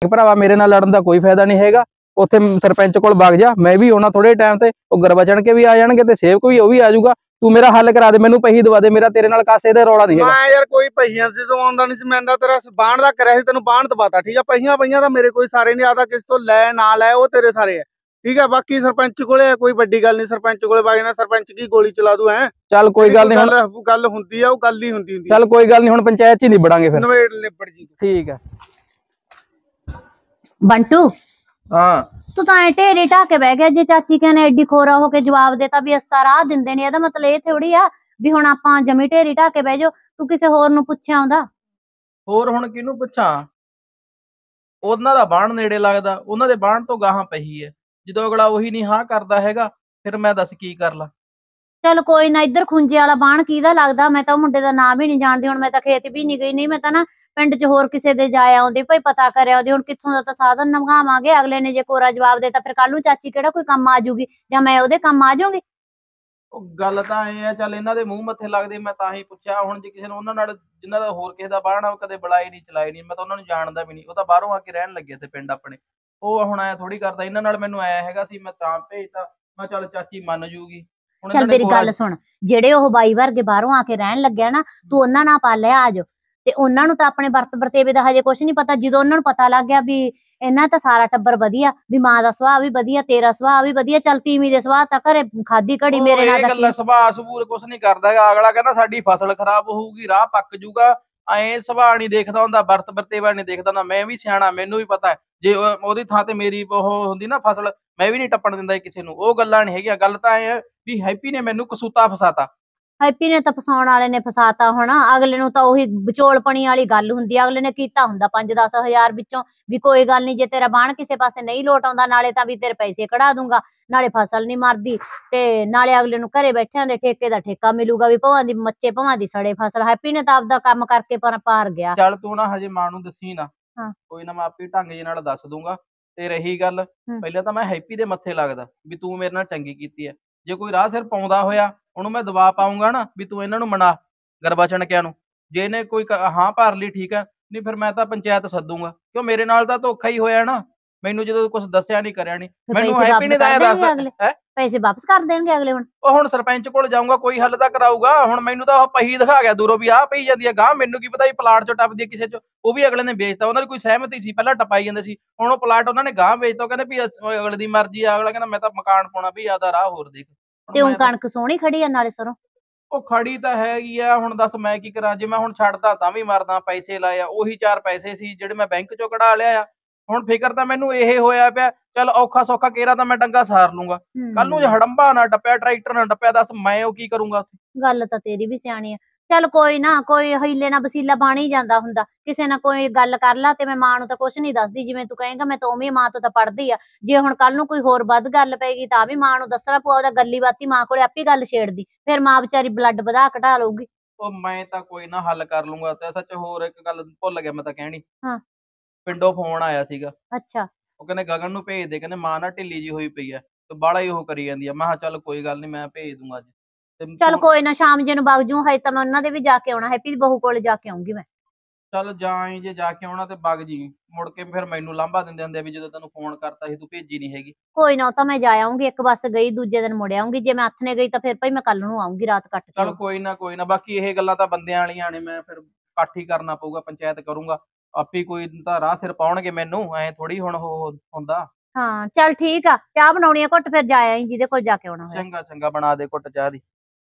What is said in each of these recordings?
देख भरावा मेरे नाल लड़न दा कोई फायदा नहीं हैगा, उत्थे सरपंच कोल वग जा, मैं भी आउणा थोड़े टाइम ते, ओ गुरबचन के भी आ जाणगे ते सेवक भी ओ भी आ जाऊगा। तू मेरा हल करा दे, मैनू पैसे दवा दे, मेरा तेरे नाल कासे दा रौला नहीं हैगा। मैं यार कोई पहियां से तो आंदा नहीं सी, मैं तेरा बाण दा करया सी, तेनू बाण दवाता ठीक है। पहियां पहियां दा मेरे कोई सारे नहीं आता, किस तो लै ना लै वो तेरे सारे है ठीक है। बाकी सरपंच कोले कोई बड़ी गल नहीं, सरपंच कोले वग जाना, सरपंच की गोली चला दूं है। चल कोई गल नहीं, गल हुंदी है वो गल ही हुंदी चल कोई गल नहीं, हुण पंचायत च ही निबड़ांगे फिर, निबड़ जी ठीक है। बंटू हाँ तू तो ऐ ढेरी ढा के बह गया, जे चाची कहने एडी खोरा होके जवाब देता भी अस्ता राह दिंदे ने, एदा मतलब ये थोड़ी आ भी हुण आपां जमी ढेरी ढा के बह जाओ। तू किसे होर नूं पुछिया आउंदा, होर हुण किहनूं पुछां, ਉਹਨਾਂ ਦਾ ਬਾਣ ਨੇੜੇ ਲੱਗਦਾ, ਉਹਨਾਂ ਦੇ ਬਾਣ ਤੋਂ ਗਾਹਾਂ ਪਈ ਹੈ, ਜਦੋਂ ਅਗਲਾ ਉਹੀ ਨਹੀਂ ਹਾਂ ਕਰਦਾ ਹੈਗਾ, ਫਿਰ ਮੈਂ ਦੱਸ ਕੀ ਕਰ ਲਾਂ। चल कोई ना, इधर खुंजे वाला बाण किहदा लगदा, मैं तो मुंडे दा नाम भी नहीं जानदी, हुण मैं तो खेत भी नहीं गई, नहीं मैं तो ना पिंड च होर किसे दे जाए आउंदी भाई पता करे आउंदी, हुण कित्थों दा तां साधन नंगावांगे, अगले ने जे कोरा जवाब देता फिर कल नूं चाची किहड़ा कोई काम आ जूगी जां मैं ओहदे काम आ जाऊंगी। ਉਹ ਗੱਲ ਤਾਂ ਇਹ ਆ, ਚੱਲ ਇਹਨਾਂ ਦੇ ਮੂੰਹ ਮੱਥੇ ਲੱਗਦੇ, ਮੈਂ ਤਾਂ ਹੀ ਪੁੱਛਿਆ। ਹੁਣ ਜੇ ਕਿਸੇ ਨੂੰ ਉਹਨਾਂ ਨਾਲ ਜਿਨ੍ਹਾਂ ਦਾ ਹੋਰ ਕਿਸੇ ਦਾ ਬਾਣ ਆ, ਉਹ ਕਦੇ ਬੁਲਾਏ ਨਹੀਂ ਚਲਾਏ ਨਹੀਂ, ਮੈਂ ਤਾਂ ਉਹਨਾਂ ਨੂੰ ਜਾਣਦਾ ਵੀ ਨਹੀਂ, ਉਹ ਤਾਂ ਬਾਹਰੋਂ ਆ ਕੇ ਰਹਿਣ ਲੱਗੇ ਤੇ ਪਿੰਡ ਆਪਣੇ, ਉਹ ਹੁਣ ਐ ਥੋੜੀ ਕਰਦਾ। ਇਹਨਾਂ ਨਾਲ ਮੈਨੂੰ ਆਇਆ ਹੈਗਾ ਸੀ, ਮੈਂ ਤਾਂ ਭੇਜਤਾ, ਮੈਂ ਚੱਲ ਚਾਚੀ ਮੰਨ ਜੂਗੀ। ਹੁਣ चल मेरी गल सुन, जेड़े ओह बाई वर्गे बाहरों आके रहन लगे ना, तू उन्हां नाल पालिया आ जाओ ते उन्हां नूं तां अपने वर्त वरतेवे दा हजे कुछ नहीं पता। जदों उन्हां नूं पता लग गया भी इन्हां तां सारा टब्बर वधिया, भी मां दा सुभाਅ भी वधिया, तेरा सुभाਅ भी वधिया, चल तीवीं दे सुभाਅ तां घरे खादी घड़ी मेरे नाल ਗੱਲਾਂ ਸੁਭਾਅ ਸਬੂਰ ਕੁਛ ਨਹੀਂ ਕਰਦਾ ਹੈਗਾ। ਅਗਲਾ ਕਹਿੰਦਾ ਸਾਡੀ ਫਸਲ ਖਰਾਬ ਹੋਊਗੀ, ਰਾਹ ਪੱਕ ਜੂਗਾ, ਐ ਸੁਭਾਅ ਨਹੀਂ ਦੇਖਦਾ ਹੁੰਦਾ, ਵਰਤ ਵਰਤੇਵਾ ਨਹੀਂ ਦੇਖਦਾ ਹੁੰਦਾ। ਮੈਂ ਵੀ ਸਿਆਣਾ, ਮੈਨੂੰ ਵੀ ਪਤਾ ਜੇ ਉਹਦੀ ਥਾਂ ਤੇ ਮੇਰੀ ਉਹ ਹੁੰਦੀ ਨਾ ਫਸਲ, ਮੈਂ ਵੀ ਨਹੀਂ ਟੱਪਣ ਦਿੰਦਾ ਕਿਸੇ ਨੂੰ। ਉਹ ਗੱਲਾਂ ਨਹੀਂ ਹੈਗੀਆਂ। ਗੱਲ ਤਾਂ ਇਹ ਹੈ ਵੀ ਹੈਪੀ ਨੇ ਮੈਨੂੰ ਕਸੂਤਾ ਫਸਾਤਾ। हैप्पी ने तो फसाउण वाले ने फसाता होना, अगले नूं तां ओही विचोलपणी वाली गल हुंदी आ, अगले ने कीता हुंदा 5-10 हज़ार विचों भी कोई गल नहीं, जे तेरा बाण किसे पासे नहीं लोट आउंदा नाले तां भी तेरे पैसे कढा दूंगा, नाले फसल नहीं मरदी ते नाले अगले नूं घरे बैठिआं दे ठेके दा ठेका मिलूगा, भी भावां दी मच्चे भावां दी सड़े फसल। हैप्पी ने तां आपदा काम करके पार गया। ਚੱਲ ਤੂੰ ਨਾ ਹਜੇ ਮਾਂ ਨੂੰ ਦੱਸੀ ਨਾ, ਹਾਂ ਕੋਈ ਨਾ, ਮੈਂ ਆਪੇ ਢੰਗ ਜੇ ਨਾਲ ਦੱਸ ਦੂੰਗਾ। ਤੇ ਰਹੀ ਗੱਲ, ਪਹਿਲਾਂ ਤਾਂ ਮੈਂ ਹੈਪੀ ਦੇ ਮੱਥੇ ਲੱਗਦਾ ਵੀ ਤੂੰ ਮੇਰੇ ਨਾਲ ਚੰਗੀ ਕੀਤੀ ਹੈ। ਜੇ ਕੋਈ ਰਾਹ ਸਿਰ ਪਾਉਂਦਾ ਹੋਇਆ ਉਹਨੂੰ ਮੈਂ ਦਬਾ ਪਾਉਂਗਾ ਨਾ ਵੀ ਤੂੰ ਇਹਨਾਂ ਨੂੰ ਮਨਾ, ਗਰਬਾਚਣਕਿਆਂ ਨੂੰ। ਜੇ ਇਹਨੇ ਕੋਈ ਹਾਂ ਭਰ ਲਈ ਠੀਕ ਹੈ, ਨਹੀਂ ਫਿਰ ਮੈਂ ਤਾਂ ਪੰਚਾਇਤ ਸੱਦੂਗਾ, ਕਿਉਂ ਮੇਰੇ ਨਾਲ ਤਾਂ ਧੋਖਾ ਹੀ ਹੋਇਆ ਨਾ। ਮੈਨੂੰ ਜਦੋਂ ਕੁਝ ਦੱਸਿਆ ਨਹੀਂ, ਕਰਿਆ ਨਹੀਂ, ਮੈਨੂੰ ਹੈਪੀ ਨੇ ਤਾਂ ਇਹ ਦੱਸ ਹੈ ਪੈਸੇ ਵਾਪਸ ਕਰ ਦੇਣਗੇ ਅਗਲੇ। ਹੁਣ ਸਰਪੰਚ ਕੋਲ ਜਾਊਂਗਾ, ਕੋਈ ਹੱਲ ਤਾਂ ਕਰਾਊਗਾ। ਹੁਣ ਮੈਨੂੰ ਤਾਂ ਉਹ ਪਹੀ ਦਿਖਾ ਗਿਆ ਦੂਰੋਂ ਵੀ ਆਹ ਪਈ ਜਾਂਦੀ ਹੈ ਗਾਂ, ਮੈਨੂੰ ਕੀ ਪਤਾ ਵੀ ਪਲਾਟ ਚੋਂ ਟੱਪਦੀ ਹੈ ਕਿਸੇ ਚੋਂ। ਉਹ ਵੀ ਅਗਲੇ ਨੇ ਵੇਚਤਾ, ਉਹਨਾਂ ਦੀ ਕੋਈ ਸਹਿਮਤੀ ਸੀ, ਪਹਿਲਾਂ ਟਪਾਈ ਜਾਂਦੇ ਸੀ, ਹੁਣ ਉਹ ਪਲਾਟ ਉਹਨਾਂ ਨੇ ਗਾਂ ਵੇਚਤਾ। ਉਹ ਕਹਿੰਦੇ ਵੀ ਅਗਲੇ ਦੀ ਮਰਜ਼ੀ ਆ, ਅਗਲਾ ਕਹਿੰਦਾ ਮੈਂ ਤਾਂ ਮਕਾਨ ਪਾਉਣਾ ਵੀ ਆਦਾ ਰਾਹ ਹੋਰ ਦੇਖ। ਤੇ ਉਹ ਕਣਕ ਸੋਹਣੀ ਖੜੀ ਆ ਨਾਲੇ ਸਰੋਂ, ਉਹ ਖੜੀ ਤਾਂ ਹੈਗੀ ਆ। ਹੁਣ ਦੱਸ ਮੈਂ ਕੀ ਕਰਾਂ, ਜੇ ਮੈਂ ਹੁਣ ਛੱਡਦਾ ਤਾਂ ਵੀ ਮਰਦਾ। ਪੈਸੇ ਲਾਏ ਆ, ਉਹੀ 4 ਪੈਸੇ ਸੀ ਜਿਹੜੇ ਮੈਂ ਬੈਂਕ ਚੋਂ ਕਢਾ ਲਿਆ ਆ। ਹੁਣ ਫਿਕਰ ਤਾਂ ਮੈਨੂੰ ਇਹ ਹੋਇਆ ਪਿਆ, ਚੱਲ ਔਖਾ ਸੌਖਾ ਕੇਰਾ ਤਾਂ ਮੈਂ ਡੰਗਾ ਸਾਰ ਲੂੰਗਾ, ਕੱਲ ਨੂੰ ਜੇ ਹੜੰਬਾ ਨਾ ਟੱਪਿਆ, ਟਰੈਕਟਰ ਨਾ ਟੱਪਿਆ, ਦੱਸ ਮੈਂ ਉਹ ਕੀ ਕਰੂੰਗਾ। ਗੱਲ ਤਾਂ ਤੇਰੀ ਵੀ ਸਿਆਣੀ ਆ। ਚੱਲ ਕੋਈ ਨਾ, ਕੋਈ ਹੀਲੇ ਨਾਲ ਵਸੀਲਾ ਬਣ ਹੀ ਜਾਂਦਾ ਹੁੰਦਾ, ਕਿਸੇ ਨਾਲ ਕੋਈ ਗੱਲ ਕਰ ਲਾ। ਤੇ ਮੈਂ ਮਾਂ ਨੂੰ ਤਾਂ ਕੁਛ ਨਹੀਂ ਦੱਸਦੀ, ਜਿਵੇਂ ਤੂੰ ਕਹੇਂਗਾ ਮੈਂ ਤਾਂ ਉਵੇਂ ਮਾਂ ਤੋਂ ਤਾਂ ਪੜਦੀ ਆ। ਜੇ ਹੁਣ ਕੱਲ ਨੂੰ ਕੋਈ ਹੋਰ ਵੱਧ ਗੱਲ ਪਏਗੀ ਤਾਂ ਵੀ ਮਾਂ ਨੂੰ ਦੱਸਣਾ ਪਊ, ਉਹਦਾ ਗੱਲੀ ਬਾਤੀ ਮਾਂ ਕੋਲੇ ਆਪੇ ਗੱਲ ਛੇੜਦੀ, ਫਿਰ ਮਾਂ ਵਿਚਾਰੀ ਬਲੱਡ ਵਧਾ ਘਟਾ ਲਊਗੀ। ਉਹ ਮੈਂ ਤਾਂ ਕੋਈ ਨਾ ਹੱਲ ਕਰ ਲੂੰਗਾ। ਤੇ ਸੱਚ ਹੋਰ ਇੱਕ ਗੱਲ ਭੁੱਲ ਗਿਆ ਮੈਂ ਤਾਂ ਕਹਿਣੀ, ਹਾਂ ਪਿੰਡੋਂ ਫੋਨ ਆਇਆ ਸੀਗਾ। ਅੱਛਾ, ਉਹ ਕਹਿੰਦੇ ਗਗਨ ਨੂੰ ਭੇਜ ਦੇ, ਕਹਿੰਦੇ ਮਾਂ ਨਾ ਢਿੱਲੀ ਜੀ ਹੋਈ ਪਈ ਆ ਤੇ ਬਾਹਲਾ ਹੀ ਉਹ ਕਰੀ ਜਾਂਦੀ ਆ। ਮੈਂ ਕਿਹਾ ਚੱਲ ਕੋਈ ਗੱਲ ਨਹੀਂ, ਮੈਂ ਭੇਜ ਦੂੰਗਾ ਅੱਜ। ਚੱਲ ਕੋਈ ਨਾ, ਸ਼ਾਮ ਜੇ ਨੂੰ ਵਗ ਜੂ, ਹਜੇ ਤਾਂ ਮੈਂ ਉਹਨਾਂ ਦੇ ਵੀ ਜਾ ਕੇ ਆਉਣਾ, ਹੈਪੀ ਦੀ ਬਹੂ ਕੋਲੇ ਜਾ ਕੇ ਆਉਂਗੀ ਮੈਂ। ਚੱਲ ਜਾਈ, ਜੇ ਜਾ ਕੇ ਆਉਣਾ ਤੇ ਵਗ ਜੀ, ਮੁੜ ਕੇ ਫਿਰ ਮੈਨੂੰ ਲਾਂਭਾ ਦਿੰਦੇ ਹੁੰਦੇ ਵੀ ਜਦੋਂ ਤੈਨੂੰ ਫੋਨ ਕਰਤਾ ਸੀ ਤੂੰ ਭੇਜੀ ਨਹੀਂ ਹੈਗੀ। ਕੋਈ ਨਾ, ਉਹ ਤਾਂ ਮੈਂ ਜਾ ਆਉਂਗੀ, ਇੱਕ ਬੱਸ ਗਈ ਦੂਜੇ ਦਿਨ ਮੁੜ ਆਉਂਗੀ। ਜੇ ਮੈਂ ਆਥਣੇ ਗਈ ਤਾਂ ਫਿਰ ਭਾਈ ਮੈਂ ਕੱਲ ਨੂੰ ਆਉਂਗੀ, ਰਾਤ ਕੱਟ ਕੇ। ਚੱਲ ਕੋਈ ਨਾ ਕੋਈ ਨਾ, ਬਾਕੀ ਇਹ ਗੱਲਾਂ ਤਾਂ ਬੰਦਿਆਂ ਵਾਲੀਆਂ ਨੇ, ਮੈਂ ਫਿਰ ਇਕੱਠ ਹੀ ਕਰਨਾ ਪਊਗਾ, ਪੰਚਾਇਤ ਕਰੂੰਗਾ ਆਪੇ। ਕੋਈ ਤਾਂ ਰਾਹ ਸਿਰ ਪਾਉਣਗੇ ਮੈਨੂੰ, ਐ ਥੋੜੀ ਹੁਣ ਉਹ ਹੁੰਦਾ। ਹਾਂ ਚੱਲ ਠੀਕ ਆ, ਚਾਹ ਬਣਾਉਣੀ ਆ ਘੁੱਟ, ਫਿਰ ਜਾ ਆਈ ਜਿਹਦੇ ਕੋਲ ਜਾ ਕੇ ਆਉਣਾ ਹੋਇਆ। ਚੰਗਾ ਚੰਗਾ, ਬਣਾ ਦੇ ਘੁੱਟ ਚਾਹ ਦੀ।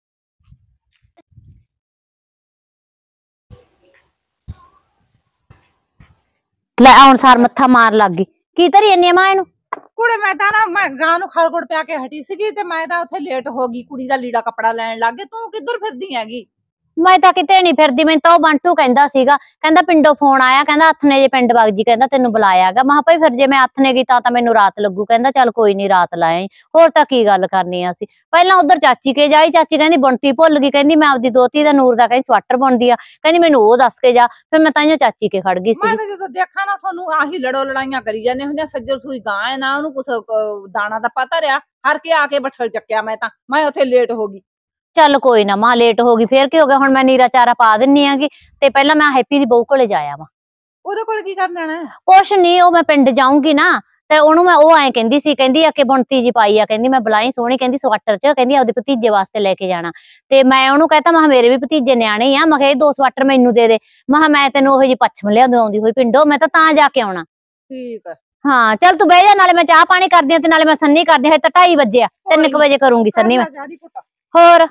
ਲੈ ਆਉਣ ਸਾਰ ਮੱਥਾ ਮਾਰ ਲੱਗ ਗਈ, ਕੀ ਧਰੀ ਇੰਨੀ ਮਾਂ ਇਹਨੂੰ। ਕੁੜੇ ਮੈਂ ਤਾਂ ਨਾ ਮੈਂ ਗਾਂ ਨੂੰ ਖਲਗੁੜ ਪਿਆ ਕੇ ਹਟੀ ਸੀਗੀ ਤੇ ਮੈਂ ਤਾਂ ਉੱਥੇ ਲੇਟ ਹੋ ਗਈ, ਕੁੜੀ ਦਾ ਲੀੜਾ ਕੱਪੜਾ ਲੈਣ ਲੱਗ ਗਏ। ਤੂੰ ਕਿੱਧਰ ਫਿਰਦੀ ਹੈਗੀ? ਮੈਂ ਤਾਂ ਕਿਤੇ ਨਹੀਂ ਫਿਰਦੀ, ਮੈਨੂੰ ਤਾਂ ਉਹ ਬੰਟੂ ਕਹਿੰਦਾ ਸੀਗਾ, ਕਹਿੰਦਾ ਪਿੰਡੋਂ ਫੋਨ ਆਇਆ, ਕਹਿੰਦਾ ਹੱਥਨੇ ਜੇ ਪਿੰਡ ਵਗ ਜੀ, ਕਹਿੰਦਾ ਤੈਨੂੰ ਬੁਲਾਇਆ ਹੈਗਾ। ਮੈਂ ਕਿਹਾ ਭਾਈ ਫਿਰ ਜੇ ਮੈਂ ਹੱਥਨੇ ਗਈ ਤਾਂ ਮੈਨੂੰ ਰਾਤ ਲੱਗੂ। ਕਹਿੰਦਾ ਚੱਲ ਕੋਈ ਨਹੀਂ ਰਾਤ ਲਾਏ, ਹੋਰ ਤਾਂ ਕੀ ਗੱਲ ਕਰਨੀ ਆ ਅਸੀਂ। ਪਹਿਲਾਂ ਉਧਰ ਚਾਚੀ ਕੇ ਜਾਈ, ਚਾਚੀ ਕਹਿੰਦੀ ਬੁਣਤੀ ਭੁੱਲ ਗਈ, ਕਹਿੰਦੀ ਮੈਂ ਆਪਦੀ ਦੋਤੀ ਦਾ ਨੂਰ ਦਾ ਕਹਿੰਦੀ ਸਵੈਟਰ ਬੁਣਦੀ ਆ, ਕਹਿੰਦੀ ਮੈਨੂੰ ਉਹ ਦੱਸ ਕੇ ਜਾ। ਫਿਰ ਮੈਂ ਤਾਂਹੀਓ ਚਾਚੀ ਕੇ ਖੜ ਗਈ ਸੀ। ਮੈਂ ਤਾਂ ਜਦੋਂ ਦੇਖਾਂ ਨਾ ਤੁਹਾਨੂੰ ਆਹੀ ਲੜੋ ਲੜਾਈਆਂ ਕਰੀ ਜਾਂਦੇ ਹੁੰਦੇ, ਸੱਜਰ ਸੂਈ ਗਾਂ ਹੈ ਨਾ, ਉਹਨੂੰ ਕੁਛ ਦਾਣਾ ਦਾ ਪਤਾ ਰਿਹਾ, ਹਰ ਕੇ ਆ ਕੇ ਬੱਠਲ ਚੱਕਿਆ। ਮੈਂ ਉੱਥੇ ਲੇਟ ਹੋ ਗਈ। ਚੱਲ ਕੋਈ ਨਾ ਮਾਂ, ਲੇਟ ਹੋ ਗਈ ਫੇਰ ਕੀ ਹੋ ਗਿਆ, ਹੁਣ ਮੈਂ ਨੀਰਾ ਚਾਰਾ ਪਾ ਦਿੰਨੀ ਆਂਗੀ ਤੇ ਪਹਿਲਾਂ ਮੈਂ ਹੈਪੀ ਦੀ ਬਹੂ ਕੋਲੇ ਜਾਇਆ ਵਾ। ਉਹਦੇ ਕੋਲ ਕੀ ਕਰਨ ਜਾਣਾ? ਕੁਛ ਨਹੀਂ, ਉਹ ਮੈਂ ਪਿੰਡ ਜਾਊਂਗੀ ਨਾ ਤੇ ਉਹਨੂੰ ਮੈਂ ਉਹ ਐਂ ਕਹਿੰਦੀ ਸੀ, ਕਹਿੰਦੀ ਆ ਕਿ ਬੁਣਤੀ ਜੀ ਪਾਈ ਆ, ਕਹਿੰਦੀ ਮੈਂ ਬਲਾਈ ਸੋਹਣੀ, ਕਹਿੰਦੀ ਸਵਾਟਰ ਚ, ਕਹਿੰਦੀ ਆਪਦੇ ਭਤੀਜੇ ਵਾਸਤੇ ਲੈ ਕੇ ਜਾਣਾ। ਤੇ ਮੈਂ ਉਹਨੂੰ ਕਹਿਤਾ, ਮੈਂ ਮੇਰੇ ਵੀ ਭਤੀਜੇ ਨਿਆਣੇ ਆ, ਮੈਂ ਕਿਹਾ ਇਹ 2 ਸਵਾਟਰ ਮੈਨੂੰ ਦੇ ਦੇ। ਮੈਂ ਤੈਨੂੰ ਉਹੋ ਜਿਹੀ ਪੱਛਮ ਲਿਆਂਦੀ ਆਉਂਦੀ ਹੋਈ ਪਿੰਡੋਂ, ਮੈਂ ਤਾਂ ਜਾ ਕੇ ਆਉਣਾ। ਠੀਕ ਆ। ਹਾਂ ਚੱਲ ਤੂੰ ਬਹਿ ਜਾ, ਨਾਲੇ ਮੈਂ ਚਾਹ ਪਾਣੀ ਕਰਦੀ ਆ ਤੇ ਨਾਲੇ ਮੈਂ ਸੰਨੀ ਕਰਦੀ ਆ, ਤਾਂ 2:30 ਵਜੇ ਆ, 3 ਵਜੇ ਕਰੂੰਗੀ ਸੰਨੀ ਮੈਂ। ਹੋਰ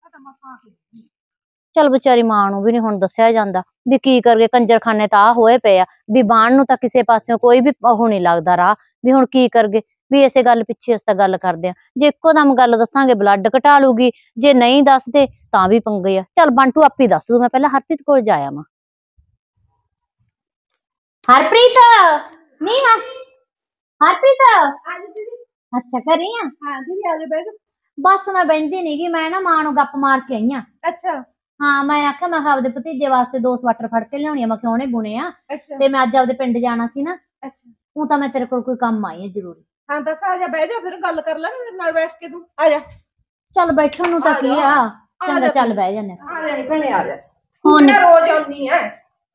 ਚੱਲ ਵਿਚਾਰੀ ਮਾਂ ਨੂੰ ਵੀ ਨੀ ਹੁਣ ਦੱਸਿਆ ਜਾਂਦਾ ਵੀ ਕੀ ਕਰਗੇ, ਕੰਜਰਖਾਨੇ ਤਾਂ ਆ ਹੋਏ ਪਏ ਆ ਵੀ ਬਾਣ ਨੂੰ ਤਾਂ ਕਿਸੇ ਪਾਸਿਓਂ ਕੋਈ ਵੀ ਉਹ ਨੀ ਲੱਗਦਾ ਰਾਹ, ਵੀ ਹੁਣ ਕੀ ਕਰਗੇ। ਵੀ ਇਸੇ ਗੱਲ ਪਿੱਛੇ ਅਸੀਂ ਤਾਂ ਗੱਲ ਕਰਦੇ ਆ, ਜੇ ਇੱਕੋ ਦਮ ਗੱਲ ਦੱਸਾਂਗੇ ਬਲੱਡ ਘਟਾ ਲੂਗੀ, ਜੇ ਨਹੀਂ ਦੱਸਦੇ ਤਾਂ ਵੀ ਪੰਗੇ ਆ। ਚੱਲ ਬੰਟੂ ਆਪੇ ਦੱਸ ਦੂ, ਮੈਂ ਪਹਿਲਾਂ ਹਰਪ੍ਰੀਤ ਕੋਲ ਜਾਇਆ ਮਾਂ। ਹਰਪ੍ਰੀਤ ਨੀ ਆ, ਹਰਪ੍ਰੀਤ ਅੱਛਾ ਘਰੇ ਆ? ਹਾਂ ਦੀਦੀ ਆ ਜਾ ਬੈਠ। ਬਸ ਮੈਂ ਬਹਿੰਦੀ ਨੀ ਗੀ, ਮੈਂ ਨਾ ਮਾਂ ਨੂੰ ਗੱਪ ਮਾਰ ਕੇ ਆਈ ਆ। ਅੱਛਾ। ਹਾਂ ਮੈਂ ਆਖਿਆ, ਮੈਂ ਆਪਦੇ ਭਤੀਜੇ ਵਾਸਤੇ 2 ਸਵਾਟਰ ਫੜ ਕੇ ਲਿਆਉਣੀ ਆ, ਮੈਂ ਕਿਹਾ ਉਹਨੇ ਬੁਣੇ ਆ ਅੱਛਾ ਤੇ ਮੈਂ ਅੱਜ ਆਪਦੇ ਪਿੰਡ ਜਾਣਾ ਸੀ ਨਾ। ਅੱਛਾ ਉਹ ਤਾਂ ਮੈਂ ਤੇਰੇ ਕੋਲ ਕੋਈ ਕੰਮ ਆਈ ਆ ਜ਼ਰੂਰੀ। ਹਾਂ ਦੱਸ, ਆ ਜਾ ਬਹਿ ਜਾ, ਫਿਰ ਗੱਲ ਕਰ ਲੈ ਮੇਰੇ ਨਾਲ ਬੈਠ ਕੇ, ਤੂੰ ਆ ਜਾ। ਚੱਲ ਬੈਠਣ ਨੂੰ ਤਾਂ ਆ ਕੀ ਜਾ, ਆ, ਚੰਗਾ ਜਾ ਚੱਲ ਤੂੰ। ਬਹਿ ਜਾਂਦੇ। ਆ ਜਾ ਭੈਣੇ ਆ ਜਾ। ਹੁਣ ਮੈਂ ਰੋਜ਼ ਆਉਣੀ ਐ।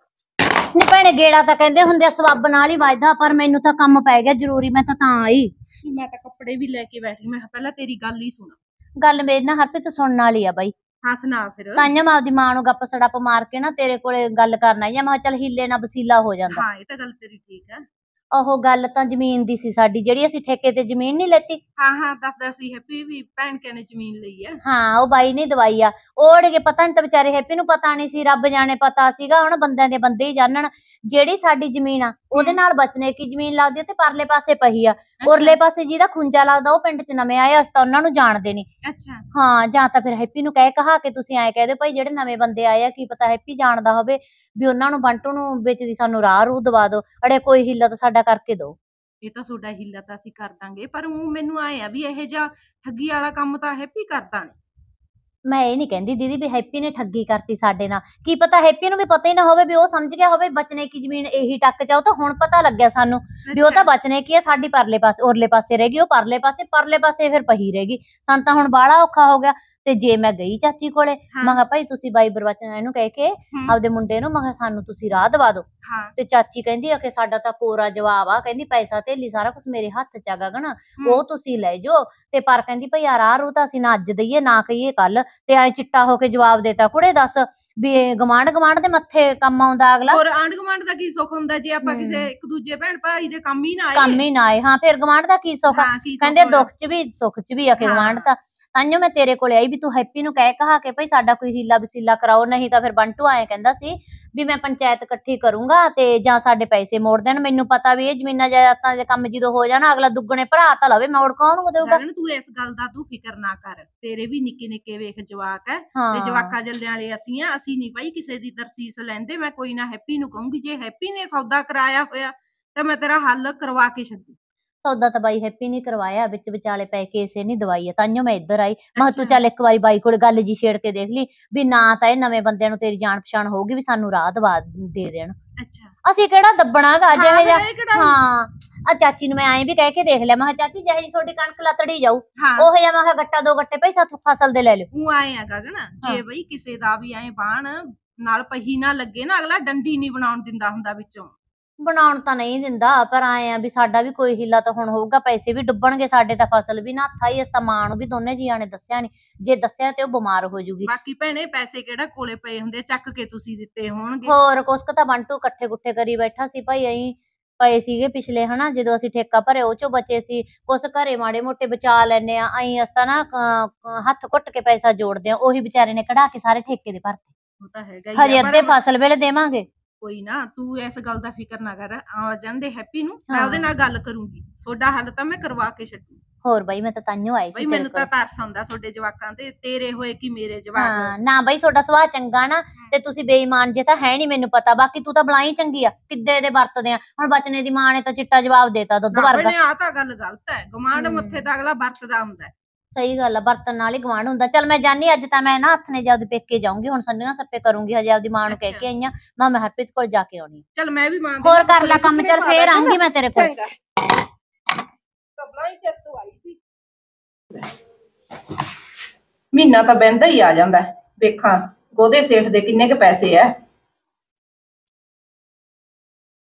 ਨੀ ਭੈਣੇ ਗੇੜਾ ਤਾਂ ਕਹਿੰਦੇ ਹੁੰਦੇ ਆ ਸਵੱਬ ਨਾਲ ਹੀ ਵੱਜਦਾ, ਪਰ ਮੈਨੂੰ ਤਾਂ ਕੰਮ ਪੈ ਗਿਆ ਜ਼ਰੂਰੀ, ਮੈਂ ਤਾਂ ਆਈ। ਮੈਂ ਤਾਂ ਕੱਪੜੇ ਵੀ ਲੈ ਕੇ ਬੈਠੀ, ਮੈਂ ਕਿਹਾ ਪਹਿਲਾਂ ਤੇਰੀ ਗੱਲ ਹੀ ਸੁਣਾ। ਗੱਲ ਮੇਰੇ ਨਾਲ ਹਰਪ੍ਰੀਤ ਸੁਣਨ ਵਾਲੀ ਆ ਬਾਈ। ਹਾਂ ਸੁਣਾ ਫਿਰ। ਤਾਂਹੀਓ ਮੈਂ ਆਪਦੀ ਮਾਂ ਨੂੰ ਗੱਪ ਸੜੱਪ ਮਾਰ ਕੇ ਨਾ ਤੇਰੇ ਕੋਲੇ ਗੱਲ ਕਰਨ ਆਈ ਆ, ਮੈਂ ਕਿਹਾ ਚੱਲ ਹੀਲੇ ਨਾਲ ਵਸੀਲਾ ਹੋ ਜਾਂਦਾ। ਹਾਂ ਇਹ ਤਾਂ ਗੱਲ ਤੇਰੀ ਠੀਕ ਹੈ। ਉਹ ਗੱਲ ਤਾਂ ਜ਼ਮੀਨ ਦੀ ਸੀ ਸਾਡੀ, ਜਿਹੜੀ ਅਸੀਂ ਠੇਕੇ ਤੇ ਜ਼ਮੀਨ ਨਹੀਂ ਲੈਤੀ। ਹਾਂ ਦੱਸਦਾ ਸੀ ਹੈਪੀ ਵੀ ਭੈਣ ਨੇ ਜ਼ਮੀਨ ਲਈ ਹੈ। ਹਾਂ ਉਹ ਬਾਈ ਨੇ ਦਵਾਈ ਆ, ਉਹੜਗੇ ਪਤਾ ਨੀ ਤਾਂ ਵਿਚਾਰੇ ਹੈਪੀ ਨੂੰ ਪਤਾ ਨਹੀਂ ਸੀ, ਰੱਬ ਜਾਣੇ ਪਤਾ ਸੀਗਾ, ਹੁਣ ਬੰਦਿਆਂ ਦੇ ਬੰਦੇ ਹੀ ਜਾਣਨ। ਜਿਹੜੀ ਸਾਡੀ ਜ਼ਮੀਨ ਆ ਉਹਦੇ ਨਾਲ ਬਚਨੇ ਕੀ ਜ਼ਮੀਨ ਲੱਗਦੀ ਤੇ ਪਰਲੇ ਪਾਸੇ ਪਈ ਆ, ਉਰਲੇ ਪਾਸੇ ਜਿਹਦਾ ਖੁੰਝਾ ਲੱਗਦਾ ਉਹ ਪਿੰਡ ਚ ਨਵੇਂ ਆਏ, ਅਸੀਂ ਤਾਂ ਉਹਨਾਂ ਨੂੰ ਜਾਣਦੇ ਨੀ। ਅੱਛਾ ਹਾਂ ਜਾਂ ਤਾਂ ਫਿਰ ਹੈਪੀ ਨੂੰ ਕਹਿ ਕਹਾ ਕੇ ਤੁਸੀਂ ਐਂ ਕਹਿ ਦਿਓ ਭਾਈ ਜਿਹੜੇ ਨਵੇਂ ਬੰਦੇ ਆਏ ਆ, ਕੀ ਪਤਾ ਹੈਪੀ ਜਾਣਦਾ ਹੋਵੇ, ਵੀ ਉਹਨਾਂ ਨੂੰ ਬੰਟੂ ਨੂੰ ਵਿੱਚ ਦੀ ਸਾਨੂੰ ਰਾਹ ਰੂ ਦਵਾ ਦਿਓ, ਅੜੇ ਕੋਈ ਹਿੱਲਾ ਤਾਂ ਸਾਡਾ ਕਰਕੇ ਦਿਓ। ਇਹ ਤਾਂ ਤੁਹਾਡਾ ਹਿੱਲਾ ਤਾਂ ਅਸੀਂ ਕਰ ਦਾਂਗੇ, ਪਰ ਉਹ ਮੈਨੂੰ ਆਏ ਆ ਵੀ ਇਹ ਜਿਹਾ ਠੱਗੀ ਵਾਲਾ ਕੰਮ ਤਾਂ ਹੈਪੀ ਕਰਦਾ ਨੀ। ਮੈਂ ਇਹ ਨੀ ਕਹਿੰਦੀ ਦੀਦੀ ਵੀ ਹੈਪੀ ਨੇ ਠੱਗੀ ਕਰਤੀ ਸਾਡੇ ਨਾਲ, ਕੀ ਪਤਾ ਹੈਪੀ ਨੂੰ ਵੀ ਪਤਾ ਹੀ ਨਾ ਹੋਵੇ, ਵੀ ਉਹ ਸਮਝ ਗਿਆ ਹੋਵੇ ਬਚਨੇ ਕੀ ਜ਼ਮੀਨ ਇਹੀ ਟੱਕ ਚਾਓ, ਤਾਂ ਹੁਣ ਪਤਾ ਲੱਗਿਆ ਸਾਨੂੰ ਵੀ ਉਹ ਤਾਂ ਬਚਨੇ ਕੀ ਹੈ, ਸਾਡੀ ਪਰਲੇ ਪਾਸੇ ਉਰਲੇ ਪਾਸੇ ਰਹਿ ਗਈ, ਉਹ ਪਰਲੇ ਪਾਸੇ ਫਿਰ ਪਹੀ ਰਹਿ ਗਈ। ਸਾਨੂੰ ਤਾਂ ਹੁਣ ਬਾਹਲਾ ਔਖਾ ਹੋ ਗਿਆ। ਤੇ ਜੇ ਮੈਂ ਗਈ ਚਾਚੀ ਕੋਲੇ, ਮੈਂ ਕਿਹਾ ਭਾਈ ਤੁਸੀਂ ਬਾਈ ਬਰਵਚਨ ਇਹਨੂੰ ਕਹਿ ਕੇ ਆਪਦੇ ਮੁੰਡੇ ਨੂੰ, ਮੈਂ ਕਿਹਾ ਸਾਨੂੰ ਤੁਸੀਂ ਰਾਹ ਦਵਾ ਦਿਓ। ਤੇ ਚਾਚੀ ਕਹਿੰਦੀ ਆ ਕਿ ਸਾਡਾ ਤਾਂ ਕੋਰਾ ਜਵਾਬ ਆ, ਕਹਿੰਦੀ ਪੈਸਾ ਧੇਲੀ ਸਾਰਾ ਕੁਝ ਮੇਰੇ ਹੱਥ ਚ ਆ ਗਗਨ, ਉਹ ਤੁਸੀਂ ਲੈ ਜਾਓ, ਤੇ ਪਰ ਕਹਿੰਦੀ ਭਾਈ ਆ ਰਾਹ ਰੂ ਤਾਂ ਅਸੀਂ ਨਾ ਅੱਜ ਦਈਏ ਨਾ ਕਹੀਏ ਕੱਲ, ਤੇ ਐ ਚਿੱਟਾ ਹੋ ਕੇ ਜਵਾਬ ਦੇਤਾ। ਕੁੜੇ ਦੱਸ ਵੀ ਗਵਾਂਢ ਦੇ ਮੱਥੇ ਕੰਮ ਆਉਂਦਾ ਅਗਲਾ, ਹੋਰ ਆਂਢ ਗੁਆਂਢ ਦਾ ਕੀ ਸੁੱਖ ਹੁੰਦਾ ਜੇ ਆਪਾਂ ਕਿਸੇ ਇੱਕ ਦੂਜੇ ਭੈਣ ਭਾਈ ਦੇ ਕੰਮ ਹੀ ਨਾ ਆਏ। ਹਾਂ ਫਿਰ ਗਵਾਂਢ ਦਾ ਕੀ ਸੁੱਖ, ਕਹਿੰਦੇ ਦੁੱਖ ਚ ਵੀ ਸੁੱਖ ਚ ਵੀ ਆ ਕੇ ਗਵਾਂਢ ਤਾਂ। ਤਾਂਹੀਓ ਮੈਂ ਤੇਰੇ ਕੋਲੇ ਆਈ ਵੀ ਤੂੰ ਹੈਪੀ ਨੂੰ ਕਹਿ ਕਹਾ ਕੇ ਭਾਈ ਸਾਡਾ ਕੋਈ ਹੀਲਾ ਵਸੀਲਾ ਕਰਾਓ, ਨਹੀਂ ਤਾਂ ਫਿਰ ਬੰਟੂ ਆਏ ਕਹਿੰਦਾ ਸੀ ਵੀ ਮੈਂ ਪੰਚਾਇਤ ਇਕੱਠੀ ਕਰੂੰਗਾ ਤੇ ਜਾਂ ਸਾਡੇ ਪੈਸੇ ਮੋੜ ਦੇਣ। ਮੈਨੂੰ ਪਤਾ ਵੀ ਇਹ ਜ਼ਮੀਨਾਂ ਜਾਇਦਾਦਾਂ ਦੇ ਕੰਮ ਜਦੋਂ ਹੋ ਜਾਣਾ ਅਗਲਾ ਦੁੱਗਣੇ ਭਰਾ ਤਾਂ ਲਵੇ, ਮੋੜ ਕੌਣ ਦੇਊਗਾ। ਤੂੰ ਇਸ ਗੱਲ ਦਾ ਤੂੰ ਫਿਕਰ ਨਾ ਕਰ, ਤੇਰੇ ਵੀ ਨਿੱਕੇ ਨਿੱਕੇ ਵੇਖ ਜਵਾਕ ਹੈ, ਤੇ ਜਵਾਕਾਂ ਜੱਲਿਆਂ ਵਾਲੇ ਅਸੀਂ ਆ, ਅਸੀਂ ਨਹੀਂ ਭਾਈ ਕਿਸੇ ਦੀ ਤਰਸੀਸ ਲੈਂਦੇ। ਮੈਂ ਕੋਈ ਨਾ ਹੈਪੀ ਨੂੰ ਕਹੂੰਗੀ, ਜੇ ਹੈਪੀ ਨੇ ਸੌਦਾ ਕਰਾਇਆ ਹੋਇਆ ਤਾਂ ਮੈਂ ਤੇਰਾ ਹੱਲ ਕਰਵਾ ਕੇ ਛੱਡੂ। ਸੌਦਾ ਤਾਂ ਬਾਈ ਹੈਪੀ ਨੇ ਕਰਵਾਇਆ, ਵਿੱਚ ਵਿਚਾਲੇ ਪੈ ਕੇ ਇਸੇ ਨਹੀਂ ਦਵਾਈ ਆ, ਤਾਂਹੀਓ ਮੈਂ ਇੱਧਰ ਆਈ। ਮੈਂ ਤੂੰ ਚੱਲ ਇੱਕ ਵਾਰੀ ਬਾਈ ਕੋਲ ਗੱਲ ਜੀ ਛੇੜ ਕੇ ਦੇਖ ਲਈ ਵੀ ਨਾ ਤਾਂ ਇਹ ਨਵੇਂ ਬੰਦਿਆਂ ਨੂੰ ਤੇਰੀ ਜਾਣ ਪਛਾਣ ਹੋਊਗੀ ਵੀ ਸਾਨੂੰ ਰਾਹ ਦਵਾ ਦੇ ਦੇਣ। ਅਸੀਂ ਕਿਹੜਾ ਦੱਬਣਾਗਾ ਜਿਹੇ ਜਿਹਾ। ਹਾਂ ਆ ਚਾਚੀ ਨੂੰ ਮੈਂ ਐਂ ਵੀ ਕਹਿ ਕੇ ਦੇਖ ਲਿਆ, ਮੈਂ ਕਿਹਾ ਚਾਚੀ ਜਿਹੇ ਜੀ ਤੁਹਾਡੀ ਕਣਕ ਲੱਤੜੀ ਜਾਊ ਉਹ ਜਿਹਾ, ਮੈਂ ਕਿਹਾ ਗੱਟਾ 2 ਗੱਟੇ ਭਾਈ ਸਾਥੋਂ ਫਸਲ ਦੇ ਲੈ ਲਿਓ। ਉਹ ਆਏ ਆ ਗਗਨ, ਜੇ ਬਈ ਕਿਸੇ ਦਾ ਵੀ ਐ ਬਾਣ ਨਾਲ ਪਹੀ ਨਾ ਲੱਗੇ ਨਾ, ਅਗਲਾ ਡੰਡੀ ਨਹੀਂ ਬਣਾਉਣ ਦਿੰਦਾ ਹੁੰਦਾ ਵਿੱਚੋਂ। ਬਣਾਉਣ ਤਾਂ ਨਹੀਂ ਦਿੰਦਾ, ਪਰ ਆਏ ਆ ਵੀ ਸਾਡਾ ਵੀ ਕੋਈ ਹੀਲਾ ਤਾਂ ਹੁਣ ਹੋਊਗਾ, ਪੈਸੇ ਵੀ ਡੁੱਬਣਗੇ ਸਾਡੇ, ਤਾਂ ਫਸਲ ਵੀ ਨਾ ਹੱਥ ਆਈ। ਅਸੀਂ ਤਾਂ ਮਾਂ ਨੂੰ ਵੀ ਦੋਨੇ ਜੀਆਂ ਨੇ ਦੱਸਿਆ ਨੀ, ਜੇ ਦੱਸਿਆ ਤੇ ਉਹ ਬਿਮਾਰ ਹੋ ਜੂਗੀ। ਬਾਕੀ ਭੈਣੇ ਪੈਸੇ ਕਿਹੜਾ ਕੋਲੇ ਪਏ ਹੁੰਦੇ, ਚੱਕ ਕੇ ਤੁਸੀਂ ਦਿੱਤੇ ਹੋਣਗੇ। ਹੋਰ ਕੁਛ ਕੁ ਤਾਂ ਬੰਟੂ ਇਕੱਠੇ ਕੁੱਠੇ ਕਰੀ ਬੈਠਾ ਸੀ ਭਾਈ, ਅਹੀਂ ਪਏ ਸੀਗੇ ਪਿਛਲੇ ਹਨਾ ਜਦੋਂ ਅਸੀਂ ਠੇਕਾ ਭਰੇ ਉਹ ਚੋਂ ਬਚੇ ਸੀ ਕੁਛ, ਘਰੇ ਮਾੜੇ ਮੋਟੇ ਬਚਾ ਲੈਨੇ ਆ ਅਹੀਂ। ਅਸ ਤਾਂ ਨਾ ਹੱਥ ਘੁੱਟ ਕੇ ਪੈਸਾ ਜੋੜਦੇ ਆ, ਉਹੀ ਵਿਚਾਰੇ ਨੇ ਕਢਾ ਕੇ ਸਾਰੇ ਠੇਕੇ ਦੇ ਭਰਤੇ। ਉਹ ਤਾਂ ਹੈਗਾ ਹਜੇ ਅੱਧੇ ਫਸਲ ਵੇਲੇ ਦੇਵਾਂਗੇ। ਕੋਈ ਨਾ ਤੂੰ ਇਸ ਗੱਲ ਦਾ ਫਿਕਰ ਨਾ ਕਰ, ਆ ਜਾਂਦੇ ਹੈਪੀ ਨੂੰ, ਮੈਂ ਉਹਦੇ ਨਾਲ ਗੱਲ ਕਰੂੰਗੀ, ਤੁਹਾਡਾ ਹੱਲ ਤਾਂ ਮੈਂ ਕਰਵਾ ਕੇ ਛੱਡੂ। ਹੋਰ ਬਾਈ ਮੈਂ ਤਾਂ ਤਾਂਹੀਓ ਆਈ ਸੀ ਮੈਨੂੰ ਤਾਂ ਤਰਸ ਆਉਂਦਾ ਤੁਹਾਡੇ ਜਵਾਕਾਂ ਤੇ, ਤੇਰੇ ਹੋਏ ਕਿ ਮੇਰੇ ਜਵਾਕ। ਨਾ ਬਾਈ ਤੁਹਾਡਾ ਸੁਭਾਅ ਚੰਗਾ ਨਾ, ਤੇ ਤੁਸੀਂ ਬੇਈਮਾਨ ਜੇ ਤਾਂ ਹੈ ਨੀ ਮੈਨੂੰ ਪਤਾ, ਬਾਕੀ ਤੂੰ ਤਾਂ ਬਲਾਈ ਚੰਗੀ ਆ, ਕਿੱਦੇ ਦੇ ਵਰਤਦੇ ਆ। ਹੁਣ ਬਚਨੇ ਦੀ ਮਾਂ ਨੇ ਤਾਂ ਚਿੱਟਾ ਜਵਾਬ ਦੇਤਾ ਦੁੱਧ ਵਰਗਾ। ਆ ਤਾਂ ਗੱਲ ਗਲਤ ਹੈ, ਗਵਾਂਢ ਮੱਥੇ ਤਾਂ ਅਗਲਾ ਵਰਤਦਾ ਹੁੰਦਾ। ਸਹੀ ਗੱਲ ਆ, ਬਰਤਨ ਨਾਲ ਹੀ ਗਵਾਂਢ ਹੁੰਦਾ। ਚੱਲ ਮੈਂ ਜਾਨੀ, ਅੱਜ ਤਾਂ ਮੈਂ ਨਾ ਹੱਥ ਨੇ ਆਪਦੇ ਪੇਕੇ ਜਾਊਂਗੀ, ਹੁਣ ਸੰਨੀਆਂ ਸੱਪੇ ਕਰੂੰਗੀ, ਹਜੇ ਆਪਦੀ ਮਾਂ ਨੂੰ ਕਹਿ ਕੇ ਆਈ ਆ ਮੈਂ ਹਰਪ੍ਰੀਤ ਕੋਲ ਜਾ ਕੇ ਆਉਣੀ। ਚੱਲ ਮੈਂ ਵੀ ਮਾਂ ਹੋਰ ਕਰ ਲੈ ਕੰਮ, ਚੱਲ ਫੇਰ ਆਉਂਗੀ ਮੈਂ ਤੇਰੇ ਕੋਲ। ਕਬਲਾਂ ਹੀ ਚਿਰ ਤੋਂ ਆਈ ਸੀ, ਮਹੀਨਾ ਤਾਂ ਬਹਿੰਦਾ ਹੀ ਆ ਜਾਂਦਾ। ਵੇਖਾਂ ਗੋਦੇ ਸੇਠ ਦੇ ਕਿੰਨੇ ਕੁ ਪੈਸੇ ਆ।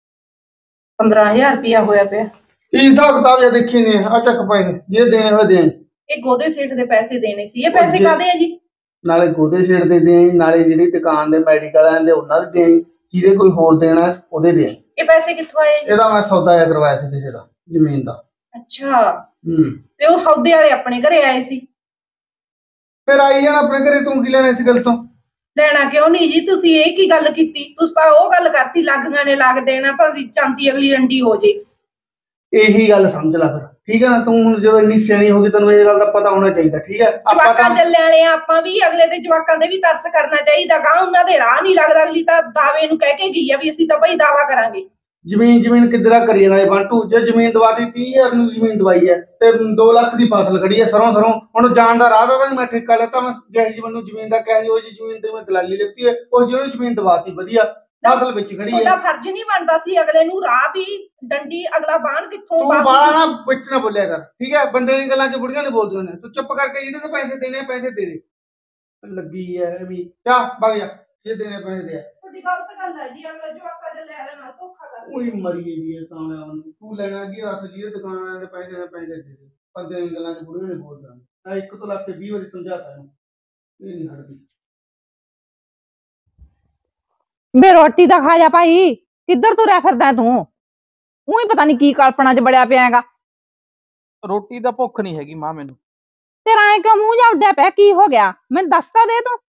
15,000 ਰੁਪਇਆ ਹੋਇਆ ਪਿਆ। ਕੀ ਹਿਸਾਬ ਕਿਤਾਬ ਜੇ ਦੇਖੀ ਨੇ ਆ ਚੱਕ ਪੈਸੇ ਜੇ ਦੇਣੇ ਹੋਏ ਦੇ। ਇਹ ਗੋਦੇ ਸੇਠ ਦੇ ਪੈਸੇ ਦੇਣੇ ਸੀ। ਇਹ ਪੈਸੇ ਕਾਦੇ ਆ ਜੀ? ਨਾਲੇ ਗੋਦੇ ਸੇਠ ਦੇ ਦੇ, ਨਾਲੇ ਜਿਹੜੀ ਦੁਕਾਨ ਦੇ ਮੈਡੀਕਲ ਆਂਦੇ ਉਹਨਾਂ ਦੇ ਦੇ, ਜਿਹਦੇ ਕੋਈ ਹੋਰ ਦੇਣਾ ਉਹਦੇ ਦੇ। ਇਹ ਪੈਸੇ ਕਿੱਥੋਂ ਆਏ ਜੀ? ਇਹਦਾ ਮੈਂ ਸੌਦਾ ਜਿਹਾ ਕਰਵਾਇਆ ਸੀ ਕਿਸੇ ਦਾ ਜ਼ਮੀਨ ਦਾ। ਅੱਛਾ। ਤੇ ਉਹ ਸੌਦੇ ਵਾਲੇ ਆਪਣੇ ਘਰੇ ਆਏ ਸੀ? ਫਿਰ ਆਈ ਜਾਣਾ ਆਪਣੇ ਘਰੇ, ਤੂੰ ਕੀ ਲੈਣਾ ਇਸ ਗੱਲ ਤੋਂ? ਲੈਣਾ ਕਿਉਂ ਨਹੀਂ ਜੀ, ਤੁਸੀਂ ਇਹ ਕੀ ਗੱਲ ਕੀਤੀ? ਤੁਸੀਂ ਤਾਂ ਉਹ ਗੱਲ ਕਰਤੀ ਲੱਗੀਆਂ ਨੇ ਲੱਗ ਦੇਣਾ ਭਾਵੇਂ ਚਾਂਦੀ ਅਗਲੀ ਰੰਡੀ ਹੋ ਜੇ। ਇਹੀ ਗੱਲ ਸਮਝ ਲੈ ਫਿਰ, ਠੀਕ ਹੈ ਨਾ? ਤੂੰ ਹੁਣ ਜਦੋਂ ਇੰਨੀ ਸਿਆਣੀ ਹੋ ਗਈ ਤੈਨੂੰ ਇਹ ਗੱਲ ਦਾ ਪਤਾ ਹੋਣਾ ਚਾਹੀਦਾ, ਠੀਕ ਹੈ? ਜਵਾਕਾਂ ਚੱਲੇ ਵਾਲੇ ਆਪਾਂ ਵੀ ਅਗਲੇ ਦੇ ਜਵਾਕਾਂ ਦੇ ਵੀ ਤਰਸ ਕਰਨਾ ਚਾਹੀਦਾ। ਗਾਂ ਉਹਨਾਂ ਦੇ ਰਾਹ ਨਹੀਂ ਲੱਗਦਾ। ਅਗਲੀ ਤਾਂ ਦਾਵੇ ਨੂੰ ਕਹਿ ਕੇ ਗਈ ਆ ਵੀ ਅਸੀਂ ਤਾਂ ਭਾਈ ਦਾਵਾ ਕਰਾਂਗੇ। ਜ਼ਮੀਨ ਕਿੱਦਾਂ ਕਰੀ ਜਾਂਦਾ ਇਹ ਬੰਟੂ? ਜੇ ਜ਼ਮੀਨ ਦਵਾਦੀ 30,000 ਨੂੰ ਜ਼ਮੀਨ ਦਵਾਈ ਹੈ ਤੇ 2 ਲੱਖ ਦੀ ਫਸਲ ਖੜੀ ਹੈ ਸਰੋਂ ਹੁਣ ਜਾਣ ਦਾ ਰਾਹ ਤਾਂ ਮੈਂ ਠੇਕਾ ਲੈਤਾ। ਮੈਂ ਜਿਹੀ ਮੈਨੂੰ ਜ਼ਮੀਨ ਦਾ ਕਹਿ ਉਹ ਜੀ ਜ਼ਮੀਨ ਤੇ ਮੈਂ ਦਲਾਲੀ ਲੈਤੀ ਹੈ, ਉਹ ਜਿਹਨੂੰ ਜ਼ਮੀਨ ਦਵਾਤੀ ਵਧੀਆ ਫਸਲ ਵਿੱਚ ਖੜੀ ਹੈ। ਤੁਹਾਡਾ ਫਰਜ਼ ਨਹੀਂ ਬਣਦਾ ਸੀ ਅਗਲੇ ਨੂੰ ਰਾਹ ਵੀ ਡੰਡੀ ਅਗਲਾ ਬਾਣ ਕਿੱਥੋਂ? ਤੂੰ ਬਾਲਾ ਨਾ ਵਿੱਚ ਨਾ ਬੋਲਿਆ ਕਰ, ਠੀਕ ਹੈ? ਬੰਦੇ ਦੀਆਂ ਗੱਲਾਂ 'ਚ ਬੁੜੀਆਂ ਨਹੀਂ ਬੋਲਦੀਆਂ ਨੇ। ਤੂੰ ਚੁੱਪ ਕਰਕੇ ਜਿਹੜੇ ਤੇ ਪੈਸੇ ਦੇਣੇ ਪੈਸੇ ਦੇ ਦੇ। ਲੱਗੀ ਹੈ ਵੀ ਜਾ ਵਗ ਜਾ, ਜੇ ਦੇਣੇ ਪੈਸੇ ਦੇ। ਤੁਹਾਡੀ ਗਲਤ ਗੱਲ ਹੈ ਜੀ। ਅਗਲੇ ਜਵਾਕਾਂ ਦੇ ਲੈ ਲੈਣਾ ਧੋਖਾ ਕਰ। ਉਹੀ ਮਰੀ ਗਈ ਹੈ ਤਾਂ ਮੈਂ ਤੂੰ ਲੈਣਾ ਕੀ ਰਸ ਜੀ ਦੁਕਾਨਾਂ ਦੇ ਪੈਸੇ ਦੇ ਦੇ। ਬੰਦੇ ਦੀਆਂ ਗੱਲਾਂ 'ਚ ਬੁੜੀਆਂ ਨਹੀਂ ਬੋਲਦਾ। ਮੈਂ 1 ਤੋਂ ਲੱਗ ਕੇ 20 ਵਾਰੀ ਸਮਝਾਤਾ ਇਹਨੂੰ, ਇਹ ਨਹੀਂ ਹਟਦੀ। ਬੇ ਰੋਟੀ ਤਾਂ ਖਾ ਜਾ ਭਾਈ, ਕਿੱਧਰ ਤੁਰਿਆ ਫਿਰਦਾ ਤੂੰ? ਉਹੀ ਪਤਾ ਨਹੀਂ ਕੀ ਕਲਪਨਾ 'ਚ ਬੜਿਆ ਪਿਆ ਹੈਗਾ। ਰੋਟੀ ਦਾ ਭੁੱਖ ਨਹੀਂ ਹੈਗੀ ਮਾਂ ਮੈਨੂੰ। ਤੇਰਾ ਐ ਕਿਉਂ ਮੂੰਹ ਜਾ ਉੱਡਿਆ ਪਿਆ? ਕੀ ਹੋ ਗਿਆ ਮੈਨੂੰ ਦੱਸ ਤਾਂ ਦੇ ਤੂੰ।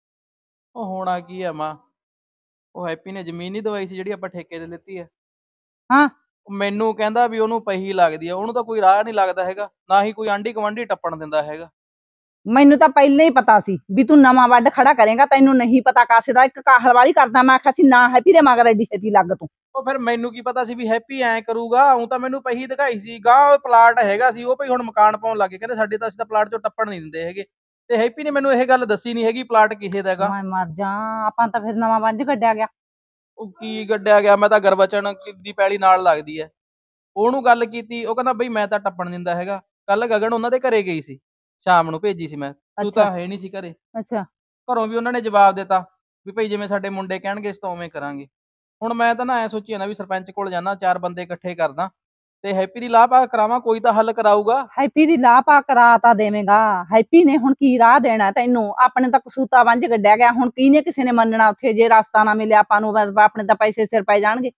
ਉਹ ਹੋਣਾ ਕੀ ਆ ਮਾਂ, ਉਹ ਹੈਪੀ ਨੇ ਜ਼ਮੀਨ ਨਹੀਂ ਦਵਾਈ ਸੀ ਜਿਹੜੀ ਆਪਾਂ ਠੇਕੇ ਤੇ ਲਿੱਤੀ ਹੈ। ਹਾਂ। ਮੈਨੂੰ ਕਹਿੰਦਾ ਵੀ ਉਹਨੂੰ ਪਹੀ ਲੱਗਦੀ ਆ। ਉਹਨੂੰ ਤਾਂ ਕੋਈ ਰਾਹ ਨਹੀਂ ਲੱਗਦਾ ਹੈਗਾ, ਨਾ ਹੀ ਕੋਈ ਆਂਢੀ ਗੁਆਂਢੀ ਟੱਪਣ ਦਿੰਦਾ ਹੈਗਾ। ਮੈਨੂੰ ਤਾਂ ਪਹਿਲਾਂ ਹੀ ਪਤਾ ਸੀ ਵੀ ਤੂੰ ਨਵਾਂ ਵੱਡ ਖੜਾ ਕਰੇਗਾ। ਤੈਨੂੰ ਨਹੀਂ ਪਤਾ ਕਾਸੇ ਦਾ, ਇੱਕ ਕਾਹਲਵਾਲੀ ਕਰਦਾ। ਮੈਂ ਆਖਿਆ ਸੀ ਨਾ ਹੈਪੀ ਦੇ ਮਗਰ ਐਡੀ ਛੇਤੀ ਲੱਗ ਤੂੰ। ਉਹ ਫਿਰ ਮੈਨੂੰ ਕੀ ਪਤਾ ਸੀ ਵੀ ਹੈਪੀ ਐਂ ਕਰੂਗਾ। ਉਹ ਤਾਂ ਮੈਨੂੰ ਪਹੀ ਦਿਖਾਈ ਸੀ। ਗਾਂ ਪਲਾਟ ਹੈਗਾ ਸੀ, ਉਹ ਭਈ ਹੁਣ ਮਕਾਨ ਪਾਉਣ ਲੱਗੇ। ਕਹਿੰਦੇ ਸਾਡੇ ਤਾਂ ਅਸੀਂ ਤਾਂ ਪਲਾਟ ਚੋਂ ਟੱਪਣ ਨਹੀਂ ਦਿੰਦੇ ਹੈਗੇ। ਤੇ ਹੈਪੀ ਨੇ ਮੈਨੂੰ ਇਹ ਗੱਲ ਦੱਸੀ ਨਹੀਂ ਹੈਗੀ ਪਲਾਟ ਕਿਸੇ ਦਾ ਹੈਗਾ। ਮੈਂ ਮਰ ਜਾ, ਆਪਾਂ ਤਾਂ ਫਿਰ ਨਵਾਂ ਵੰਜ ਕੱਢਿਆ ਗਿਆ। ਉਹ ਕੀ ਗੱਡਿਆ ਗਿਆ? ਮੈਂ ਤਾਂ ਗਰਬਚਨ ਦੀ ਪੈਲੀ ਨਾਲ ਲੱਗਦੀ ਐ। ਉਹਨੂੰ ਗੱਲ ਕੀਤੀ, ਉਹ ਕਹਿੰਦਾ ਬਈ ਮੈਂ ਤਾਂ ਟੱਪਣ ਦਿੰਦਾ ਹੈਗਾ। ਕੱਲ ਗਗਨ ਉਹਨਾਂ ਦੇ ਘਰੇ ਗਈ ਸੀ, ਸ਼ਾਮ ਨੂੰ ਭੇਜੀ ਸੀ ਮੈਂ। ਤੂੰ ਤਾਂ ਹੈ ਨਹੀਂ ਸੀ ਘਰੇ। ਅੱਛਾ। ਘਰੋਂ ਵੀ ਉਹਨਾਂ ਨੇ ਜਵਾਬ ਦਿੱਤਾ ਵੀ ਭਾਈ ਜਿਵੇਂ ਸਾਡੇ ਮੁੰਡੇ ਕਹਿਣਗੇ ਅਸੀਂ ਤਾਂ ਉਵੇਂ ਕਰਾਂਗੇ। ਹੁਣ ਮੈਂ ਤਾਂ ਨਾ ਐ ਸੋਚੀ ਜਾਂਦਾ ਵੀ ਸਰਪੰਚ ਕੋਲ ਜਾਣਾ, 4 ਬੰਦੇ ਇਕੱਠੇ ਕਰਦਾ ਤੇ ਹੈਪੀ ਦੀ ਲਾਹ ਪਾ ਕਰਾਵਾਂ, ਕੋਈ ਤਾਂ ਹੱਲ ਕਰਾਊਗਾ। ਹੈਪੀ ਦੀ ਲਾਹ ਪਾ ਕਰਾ ਤਾਂ ਦੇਵੇਂਗਾ। ਹੈਪੀ ਨੇ ਹੁਣ ਕੀ ਰਾਹ ਦੇਣਾ ਤੈਨੂੰ? ਆਪਣੇ ਤਾਂ ਕਸੂਤਾ ਵੰਜ ਕੱਢਿਆ ਗਿਆ। ਹੁਣ ਕਿਹਨੇ ਕਿਸੇ ਨੇ ਮੰਨਣਾ ਉੱਥੇ? ਜੇ ਰਸਤਾ ਨਾ ਮਿਲਿਆ ਆਪਾਂ ਨੂੰ, ਆਪਣੇ ਤਾਂ ਪੈਸੇ ਸਿਰ ਪੈ ਜਾਣਗੇ।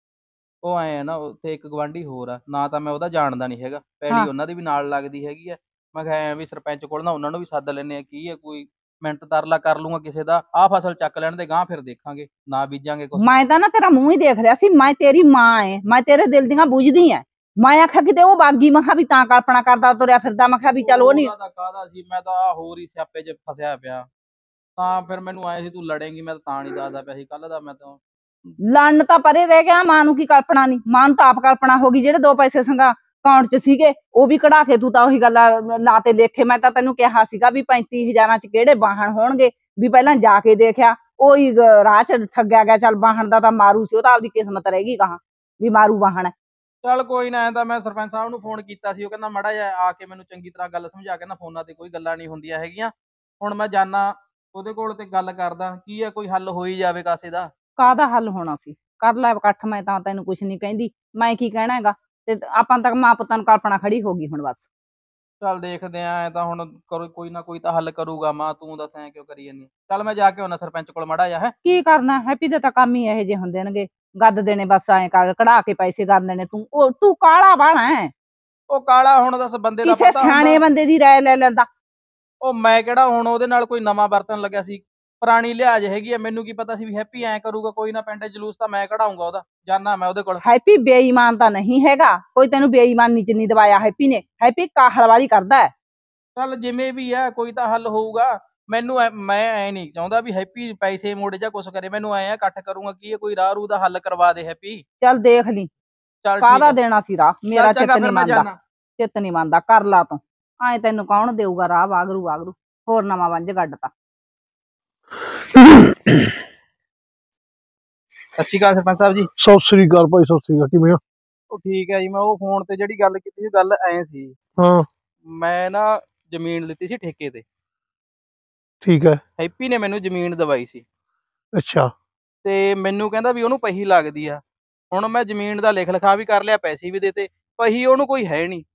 ਉਹ ਐ ਨਾ, ਉੱਥੇ ਇੱਕ ਗਵਾਂਢੀ ਹੋਰ ਆ ਨਾ, ਤਾਂ ਮੈਂ ਉਹਦਾ ਜਾਣਦਾ ਨਹੀਂ ਹੈਗਾ। ਪਹਿਲੀ ਉਹਨਾਂ ਦੀ ਵੀ ਨਾਲ ਲੱਗਦੀ ਹੈਗੀ ਆ। ਮੈਂ ਕਿਹਾ ਐ ਵੀ ਸਰਪੰਚ ਕੋਲ ਨਾ ਉਹਨਾਂ ਨੂੰ ਵੀ ਸੱਦ ਲੈਨੇ ਆ, ਕੀ ਹੈ ਕੋਈ ਮਿੰਟ ਤਰਲਾ ਕਰ ਲੂੰਗਾ ਕਿਸੇ ਦਾ। ਆਹ ਫਸਲ ਚੱਕ ਲੈਣ ਦੇ, ਗਾਂ ਫਿਰ ਦੇਖਾਂਗੇ, ਨਾ ਬੀਜਾਂਗੇ ਕੁਛ। ਮੈਂ ਤਾਂ ਨਾ ਤੇਰਾ ਮੂੰਹ ਹੀ ਦੇਖ ਰਿਹਾ ਸੀ। ਮੈਂ ਤੇਰੀ ਮਾਂ ਐ, ਮੈਂ ਤੇਰੇ ਦਿਲ ਦੀਆਂ ਬੁੱਝਦੀ ਐ। ਮੈਂ ਆਖਿਆ ਕਿਤੇ ਉਹ ਬਾਗੀ, ਮੈਂ ਕਿਹਾ ਵੀ ਤਾਂ ਕਲਪਨਾ ਕਰਦਾ ਤੁਰਿਆ ਫਿਰਦਾ। ਮੈਂ ਕਿਹਾ ਵੀ ਚੱਲ ਉਹ ਨਹੀਂ। ਕਾਹਦਾ ਸੀ, ਮੈਂ ਤਾਂ ਹੋਰ ਹੀ ਸਿਆਪੇ 'ਚ ਫਸਿਆ ਪਿਆ। ਤਾਂ ਫਿਰ ਮੈਨੂੰ ਆਏ ਸੀ ਤੂੰ ਲੜੇਂਗੀ, ਮੈਂ ਤਾਂ ਨਹੀਂ ਦੱਸਦਾ ਪਿਆ ਸੀ ਕੱਲ ਦਾ। ਮੈਂ ਤਾਂ ਲੜਨ ਤਾਂ ਪਰੇ ਰਹਿ ਗਿਆ। ਮਾਂ ਨੂੰ ਕੀ ਕਲਪਨਾ ਨਹੀਂ? ਮਾਂ ਨੂੰ ਤਾਂ ਆਪ ਕਲਪਨਾ ਹੋ ਗਈ। ਜਿਹੜੇ 2 ਪੈਸੇ ਸੰਗਾ ਅਕਾਊਂਟ 'ਚ ਸੀਗੇ ਉਹ ਵੀ ਕਢਾ ਕੇ ਤੂੰ ਤਾਂ ਉਹੀ ਗੱਲ ਲਾ ਤੇ ਲੇਖੇ। ਮੈਂ ਤਾਂ ਤੈਨੂੰ ਕਿਹਾ ਸੀਗਾ ਵੀ 35,000 'ਚ ਕਿਹੜੇ ਵਾਹਣ ਹੋਣਗੇ, ਵੀ ਪਹਿਲਾਂ ਜਾ ਕੇ ਦੇਖਿਆ। ਉਹੀ ਰਾਹ 'ਚ ਠੱਗਿਆ ਗਿਆ। ਚੱਲ ਵਾਹਣ ਦਾ ਤਾਂ ਮਾਰੂ ਸੀ, ਉਹ ਤਾਂ ਆਪਦੀ ਕਿਸਮਤ ਰਹਿ ਗਈ ਕਹਾਂ ਵੀ ਮਾਰੂ ਵਾਹਣ। ਚੱਲ ਕੋਈ ਨਾ। ਐਂ ਤਾਂ ਮੈਂ ਸਰਪੰਚ ਸਾਹਿਬ ਨੂੰ ਫੋਨ ਕੀਤਾ ਸੀ, ਉਹ ਕਹਿੰਦਾ ਮਾੜਾ ਜਿਹਾ ਆ ਕੇ ਮੈਨੂੰ ਚੰਗੀ ਤਰ੍ਹਾਂ ਗੱਲ ਸਮਝਾ ਕੇ ਨਾ, ਫੋਨਾਂ ਤੇ ਕੋਈ ਗੱਲਾਂ ਨਹੀਂ ਹੁੰਦੀਆਂ ਹੈਗੀਆਂ। ਹੁਣ ਮੈਂ ਜਾਨਾ ਉਹਦੇ ਕੋਲ ਤੇ ਗੱਲ ਕਰਦਾ, ਕੀ ਆ ਕੋਈ ਹੱਲ ਹੋ ਹੀ ਜਾਵੇ ਕਾਸੇ ਦਾ। ਕਾਹਦਾ ਹੱਲ ਹੋਣਾ ਸੀ? ਕਰ ਲੈ ਇਕੱਠ, ਮੈਂ ਤਾਂ ਤੈਨੂੰ ਕੁਛ ਨਹੀਂ ਕਹਿੰਦੀ। ਮੈਂ ਕੀ ਕਹਿਣਾ ਹੈਗਾ? ਤੇ ਆਪਾਂ ਤਾਂ ਮਾਂ ਪੁੱਤਾਂ ਨੂੰ ਕਲਪਨਾ ਖੜੀ ਹੋ ਗਈ ਹੁਣ ਬਸ। ਚੱਲ ਦੇਖਦੇ ਆਂ, ਐ ਤਾਂ ਹੁਣ ਕੋਈ ਨਾ ਕੋਈ ਤਾਂ ਹੱਲ ਕਰੂਗਾ। ਮਾਂ ਤੂੰ ਦੱਸ ਐਂ ਕਿਉਂ ਕਰੀ ਜਾਂਦੀ? ਚੱਲ ਮੈਂ ਜਾ ਕੇ ਆਉਣਾ ਸਰਪੰਚ ਕੋਲ ਮਾੜਾ ਜਿਹਾ। ਹੈ ਕੀ ਕਰਨਾ? ਹੈਪੀ ਦੇ ਤਾਂ ਕੰਮ ਹੀ ਇਹੋ ਜਿਹੇ ਹੁੰਦੇ ਨੇਗੇ। ਗੱਦ ਦੇਣੇ ਬਸ, ਐਂ ਕਢਾ ਕੇ ਪੈਸੇ ਕਰ ਦੇਣੇ। ਤੂੰ ਕਾਲਾ ਬਾਣਾ ਹੈ। ਉਹ ਕਾਲਾ ਹੁਣ ਦੱਸ ਬੰਦੇ ਦਾ ਕਿਸੇ ਪਤਾ ਸਿਆਣੇ ਹੁੰਦਾ। ਬੰਦੇ ਦੀ ਰਾਏ ਲੈ ਲੈਂਦਾ। ਉਹ ਮੈਂ ਕਿਹੜਾ ਹੁਣ ਉਹਦੇ ਨਾਲ ਕੋਈ ਨਵਾਂ ਵਰਤਣ ਲੱਗਿਆ ਸੀ? ਪੁਰਾਣੀ ਲਿਹਾਜ਼ ਹੈਗੀ ਆ। ਮੈਨੂੰ ਕੀ ਪਤਾ ਸੀ ਵੀ ਹੈਪੀ ਐਂ ਕਰੂਗਾ। ਕੋਈ ਨਾ, ਪਿੰਡ ਜਲੂਸ ਤਾਂ ਮੈਂ ਕਢਾਊਂਗਾ ਉਹਦਾ। ਜਾਨਾ ਮੈਂ ਉਹਦੇ ਕੋਲ। ਹੈਪੀ ਬੇਈਮਾਨ ਤਾਂ ਨਹੀਂ ਹੈਗਾ। ਕੋਈ ਤੈਨੂੰ ਬੇਈਮਾਨੀ 'ਚ ਨਹੀਂ ਦਵਾਇਆ ਹੈਪੀ ਨੇ। ਹੈਪੀ ਕਾਹਲਵਾਲੀ ਕਰਦਾ ਹੈ। ਚੱਲ ਜਿਵੇਂ ਵੀ ਆ, ਕੋਈ ਤਾਂ ਹੱਲ ਹੋਊਗਾ। ਮੈਨੂੰ ਮੈਂ ਐ ਨਹੀਂ ਚਾਹੁੰਦਾ ਵੀ ਹੈਪੀ ਪੈਸੇ ਮੋੜੇ ਜਾਂ ਕੁਛ ਕਰੇ। ਮੈਨੂੰ ਐ ਇਕੱਠ ਕਰੂੰਗਾ, ਕੀ ਹੈ ਕੋਈ ਰਾਹ ਰੂ ਦਾ ਹੱਲ ਕਰਵਾ ਦੇ ਹੈਪੀ। ਚੱਲ ਦੇਖ ਲਈ ਚੱਲ ਕਾਹਦਾ ਠੀਕ ਦੇਣਾ ਸੀ ਰਾਹ। ਮੇਰਾ ਚੱਲ ਚਿੱਤ ਚੰਗਾ, ਨਹੀਂ ਫਿਰ ਮੈਂ ਮੰਨਦਾ। ਜਾਨਾ। ਚਿੱਤ ਨਹੀਂ ਮੰਨਦਾ, ਕਰ ਲਾ ਤੂੰ। ਐਂ ਤੈਨੂੰ ਕੌਣ ਦੇਊਗਾ ਰਾਹ? ਵਾਗਰੂ ਹੋਰ ਨਵਾਂ ਵੰਜ ਗੱਡਤਾ। ਸਤਿ ਸ਼੍ਰੀ ਅਕਾਲ ਸਰਪੰਚ ਸਾਹਿਬ ਜੀ। ਸਤਿ ਸ੍ਰੀ ਅਕਾਲ ਭਾਈ, ਸਤਿ ਸ੍ਰੀ ਅਕਾਲ। ਕਿਵੇਂ ਹੋ? ਉਹ ਠੀਕ ਹੈ ਜੀ। ਮੈਂ ਉਹ ਫੋਨ ਤੇ ਜਿਹੜੀ ਗੱਲ ਕੀਤੀ ਸੀ, ਗੱਲ ਐ ਸੀ। ਹਾਂ ਮੈਂ ਨਾ ਜ਼ਮੀਨ ਲਿੱਤੀ ਸੀ ਠੇਕੇ ਤੇ। ਠੀਕ ਹੈ। ਹੈਪੀ ਨੇ ਮੈਨੂੰ ਜ਼ਮੀਨ ਦਵਾਈ ਸੀ। ਅੱਛਾ। ਤੇ ਮੈਨੂੰ ਕਹਿੰਦਾ ਵੀ ਉਹਨੂੰ ਪਹੀ ਲੱਗਦੀ ਆ। ਹੁਣ ਮੈਂ ਜ਼ਮੀਨ ਦਾ ਲਿਖ ਲਿਖਾ ਵੀ ਕਰ ਲਿਆ, ਪੈਸੇ ਵੀ ਦੇਤੇ, ਪਹੀ ਉਹਨੂੰ ਕੋਈ ਹੈ ਨਹੀਂ।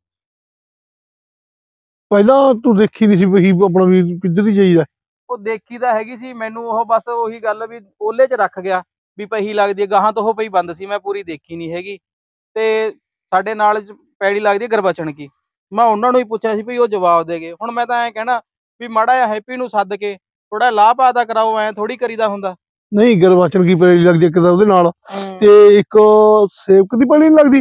ਪਹਿਲਾਂ ਤੂੰ ਦੇਖੀ ਨਹੀਂ ਸੀ ਪਹੀ ਆਪਣਾ ਵੀ ਕਿੱਧਰ ਦੀ ਜਾਈਦਾ? ਉਹ ਦੇਖੀ ਤਾਂ ਹੈਗੀ ਸੀ, ਮੈਨੂੰ ਉਹ ਬਸ ਉਹੀ ਗੱਲ ਵੀ ਓਲੇ 'ਚ ਰੱਖ ਗਿਆ ਵੀ ਪਹੀ ਲੱਗਦੀ ਹੈ, ਗਾਹਾਂ ਤੋਂ ਉਹ ਪਈ ਬੰਦ ਸੀ, ਮੈਂ ਪੂਰੀ ਦੇਖੀ ਨਹੀਂ ਹੈਗੀ। ਤੇ ਸਾਡੇ ਨਾਲ ਪੈੜੀ ਲੱਗਦੀ ਹੈ ਗੁਰਬਚਨ ਕੀ, ਮੈਂ ਉਹਨਾਂ ਨੂੰ ਹੀ ਪੁੱਛਿਆ ਸੀ ਵੀ ਉਹ ਜਵਾਬ ਦੇ ਗਏ। ਹੁਣ ਮੈਂ ਤਾਂ ਐਂ ਕਹਿਣਾ ਵੀ ਮਾੜਾ ਜਿਹਾ ਹੈਪੀ ਨੂੰ ਸੱਦ ਕੇ ਥੋੜਾ ਲਾਹ ਪਾ ਤਾਂ ਕਰਾਓ, ਐਂ ਥੋੜੀ ਕਰੀਦਾ ਹੁੰਦਾ। ਨਹੀਂ ਗੁਰਬਚਨ ਕੀ ਪੈੜੀ ਲੱਗਦੀ ਇੱਕ ਤਾਂ ਉਹਦੇ ਨਾਲ, ਤੇ ਇੱਕ ਸੇਵਕ ਦੀ ਪੈੜੀ ਨੀ ਲੱਗਦੀ?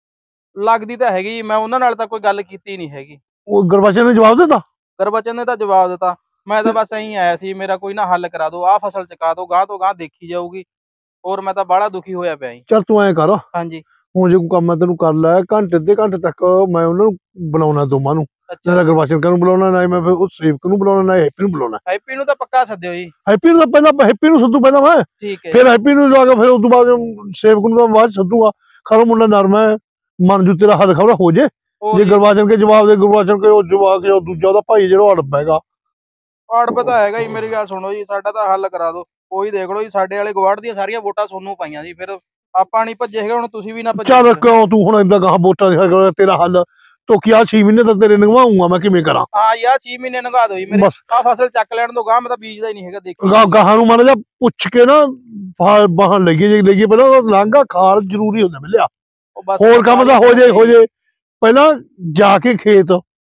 ਲੱਗਦੀ ਤਾਂ ਹੈਗੀ, ਮੈਂ ਉਹਨਾਂ ਨਾਲ ਤਾਂ ਕੋਈ ਗੱਲ ਕੀਤੀ ਨਹੀਂ ਹੈਗੀ। ਉਹ ਗੁਰਬਚਨ ਨੇ ਜਵਾਬ ਦਿੱਤਾ? ਗੁਰਬਚਨ ਨੇ ਤਾਂ ਜਵਾਬ ਦਿੱਤਾ, ਮੈਂ ਤਾਂ ਬਸ ਐਂ ਆਇਆ ਸੀ, ਮੇਰਾ ਕੋਈ ਨਾ ਹੱਲ ਕਰਾ ਦਿਓ, ਆਹ ਫਸਲ ਚੁਕਾ ਦਿਓ, ਗਾਹ ਤੋਂ ਗਾਹ ਦੇਖੀ ਜਾਊਗੀ। ਹੋਰ ਮੈਂ ਤਾਂ ਬਾਹਲਾ ਦੁਖੀ ਹੋਇਆ ਪਿਆ ਜੀ। ਚੱਲ ਤੂੰ ਐਂ ਕਰ, ਹਾਂਜੀ ਹੁਣ ਜੇ ਕੋਈ ਕੰਮ ਮੈਂ ਤੈਨੂੰ ਕਰ ਲੈ, ਘੰਟੇ ਅੱਧੇ ਘੰਟੇ ਤੱਕ ਮੈਂ ਉਹਨਾਂ ਨੂੰ ਬੁਲਾਉਣਾ, ਦੋਵਾਂ ਨੂੰ, ਅੱਛਾ ਨਾ ਗੁਰਬਚਨ ਨੂੰ ਬੁਲਾਉਣਾ, ਨਾ ਮੈਂ ਫਿਰ ਉਹ ਸੇਵਕ ਨੂੰ ਬੁਲਾਉਣਾ, ਨਾ ਹੈਪੀ ਨੂੰ ਬੁਲਾਉਣਾ। ਹੈਪੀ ਨੂੰ ਤਾਂ ਪੱਕਾ ਸੱਦਿਓ ਜੀ। ਹੈਪੀ ਨੂੰ ਤਾਂ ਪਹਿਲਾਂ ਹੈਪੀ ਨੂੰ ਸੱਦੂ ਪਹਿਲਾਂ ਮੈਂ, ਠੀਕ ਹੈ ਫਿਰ ਹੈਪੀ ਨੂੰ ਜਾ ਕੇ ਫਿਰ ਉਸ ਤੋਂ ਬਾਅਦ ਸੇਵਕ ਨੂੰ ਤਾਂ ਬਾਅਦ 'ਚ ਸੱਦੂਗਾ। ਖਰੋ ਮੁੰਡਾ ਨਰਮ ਹੈ, ਮਨ ਜੂ ਤੇਰਾ ਹੱਲ ਖਬਰ ਹੋ ਜੇ। ਜੇ ਗੁਰਬਚਨ ਕੇ ਜਵਾਬ ਦੇ, ਗੁਰਬਚਨ ਕੇ ਉਹ ਜਵਾਬ ਕੇ ਦੂਜਾ ਉਹਦਾ ਭਾਈ ਜਿਹੜਾ ਅੜਬ ਹੈਗਾ, ਅੜਬ ਤਾਂ ਹੈਗਾ ਜੀ। ਮੇਰੀ ਗੱਲ ਸੁਣੋ ਜੀ, ਸਾਡਾ ਤਾਂ ਹੱਲ ਕਰਾ ਦਿਓ ਕੋਈ, ਦੇਖ ਲਓ ਜੀ, ਸਾਡੇ ਵਾਲੇ ਗਵਾੜ ਦੀਆਂ ਸਾਰੀਆਂ ਵੋਟਾਂ ਤੁਹਾਨੂੰ ਪਾਈਆਂ ਸੀ, ਫਿਰ ਆਪਾਂ ਨਹੀਂ ਭੱਜੇ ਹੈਗੇ, ਹੁਣ ਤੁਸੀਂ ਵੀ ਨਾ ਭੱਜੋ। ਚੱਲ ਕਿਉਂ ਤੂੰ ਹੁਣ ਏਦਾਂ ਗਾਹਾਂ ਵੋਟਾਂ ਦੇ ਤੇਰਾ ਹੱਲ ਤੋਂ ਕੀ 6 ਮਹੀਨੇ ਤਾਂ ਤੇਰੇ ਨਿਭਾਉਂਗਾ ਮੈਂ, ਕਿਵੇਂ ਕਰਾਂ? ਹਾਂ ਯਾਰ 6 ਮਹੀਨੇ ਲੰਘਾ ਦਿਓ ਜੀ ਮੇਰੇ, ਬਸ ਆਹ ਫਸਲ ਚੱਕ ਲੈਣ ਦੋ, ਗਾਹ ਮੈਂ ਤਾਂ ਬੀਜਦਾ ਹੀ ਨਹੀਂ ਹੈਗਾ। ਦੇਖੋ ਗਾਹਾਂ ਨੂੰ ਮਾੜਾ ਜਿਹਾ ਪੁੱਛ ਕੇ ਨਾ ਬਾਹਾਂ ਲੱਗੀ ਜੇ ਲੱਗੀ, ਪਹਿਲਾਂ ਉਹ ਲਾਂਘਾ ਖਾਲ ਜ਼ਰੂਰੀ ਹੁੰਦਾ ਮਿਲਿਆ, ਉਹ ਬਸ ਹੋਰ ਕੰਮ ਤਾਂ ਹੋ ਜੇ ਪਹਿਲਾਂ ਜਾ ਕੇ ਖੇਤ,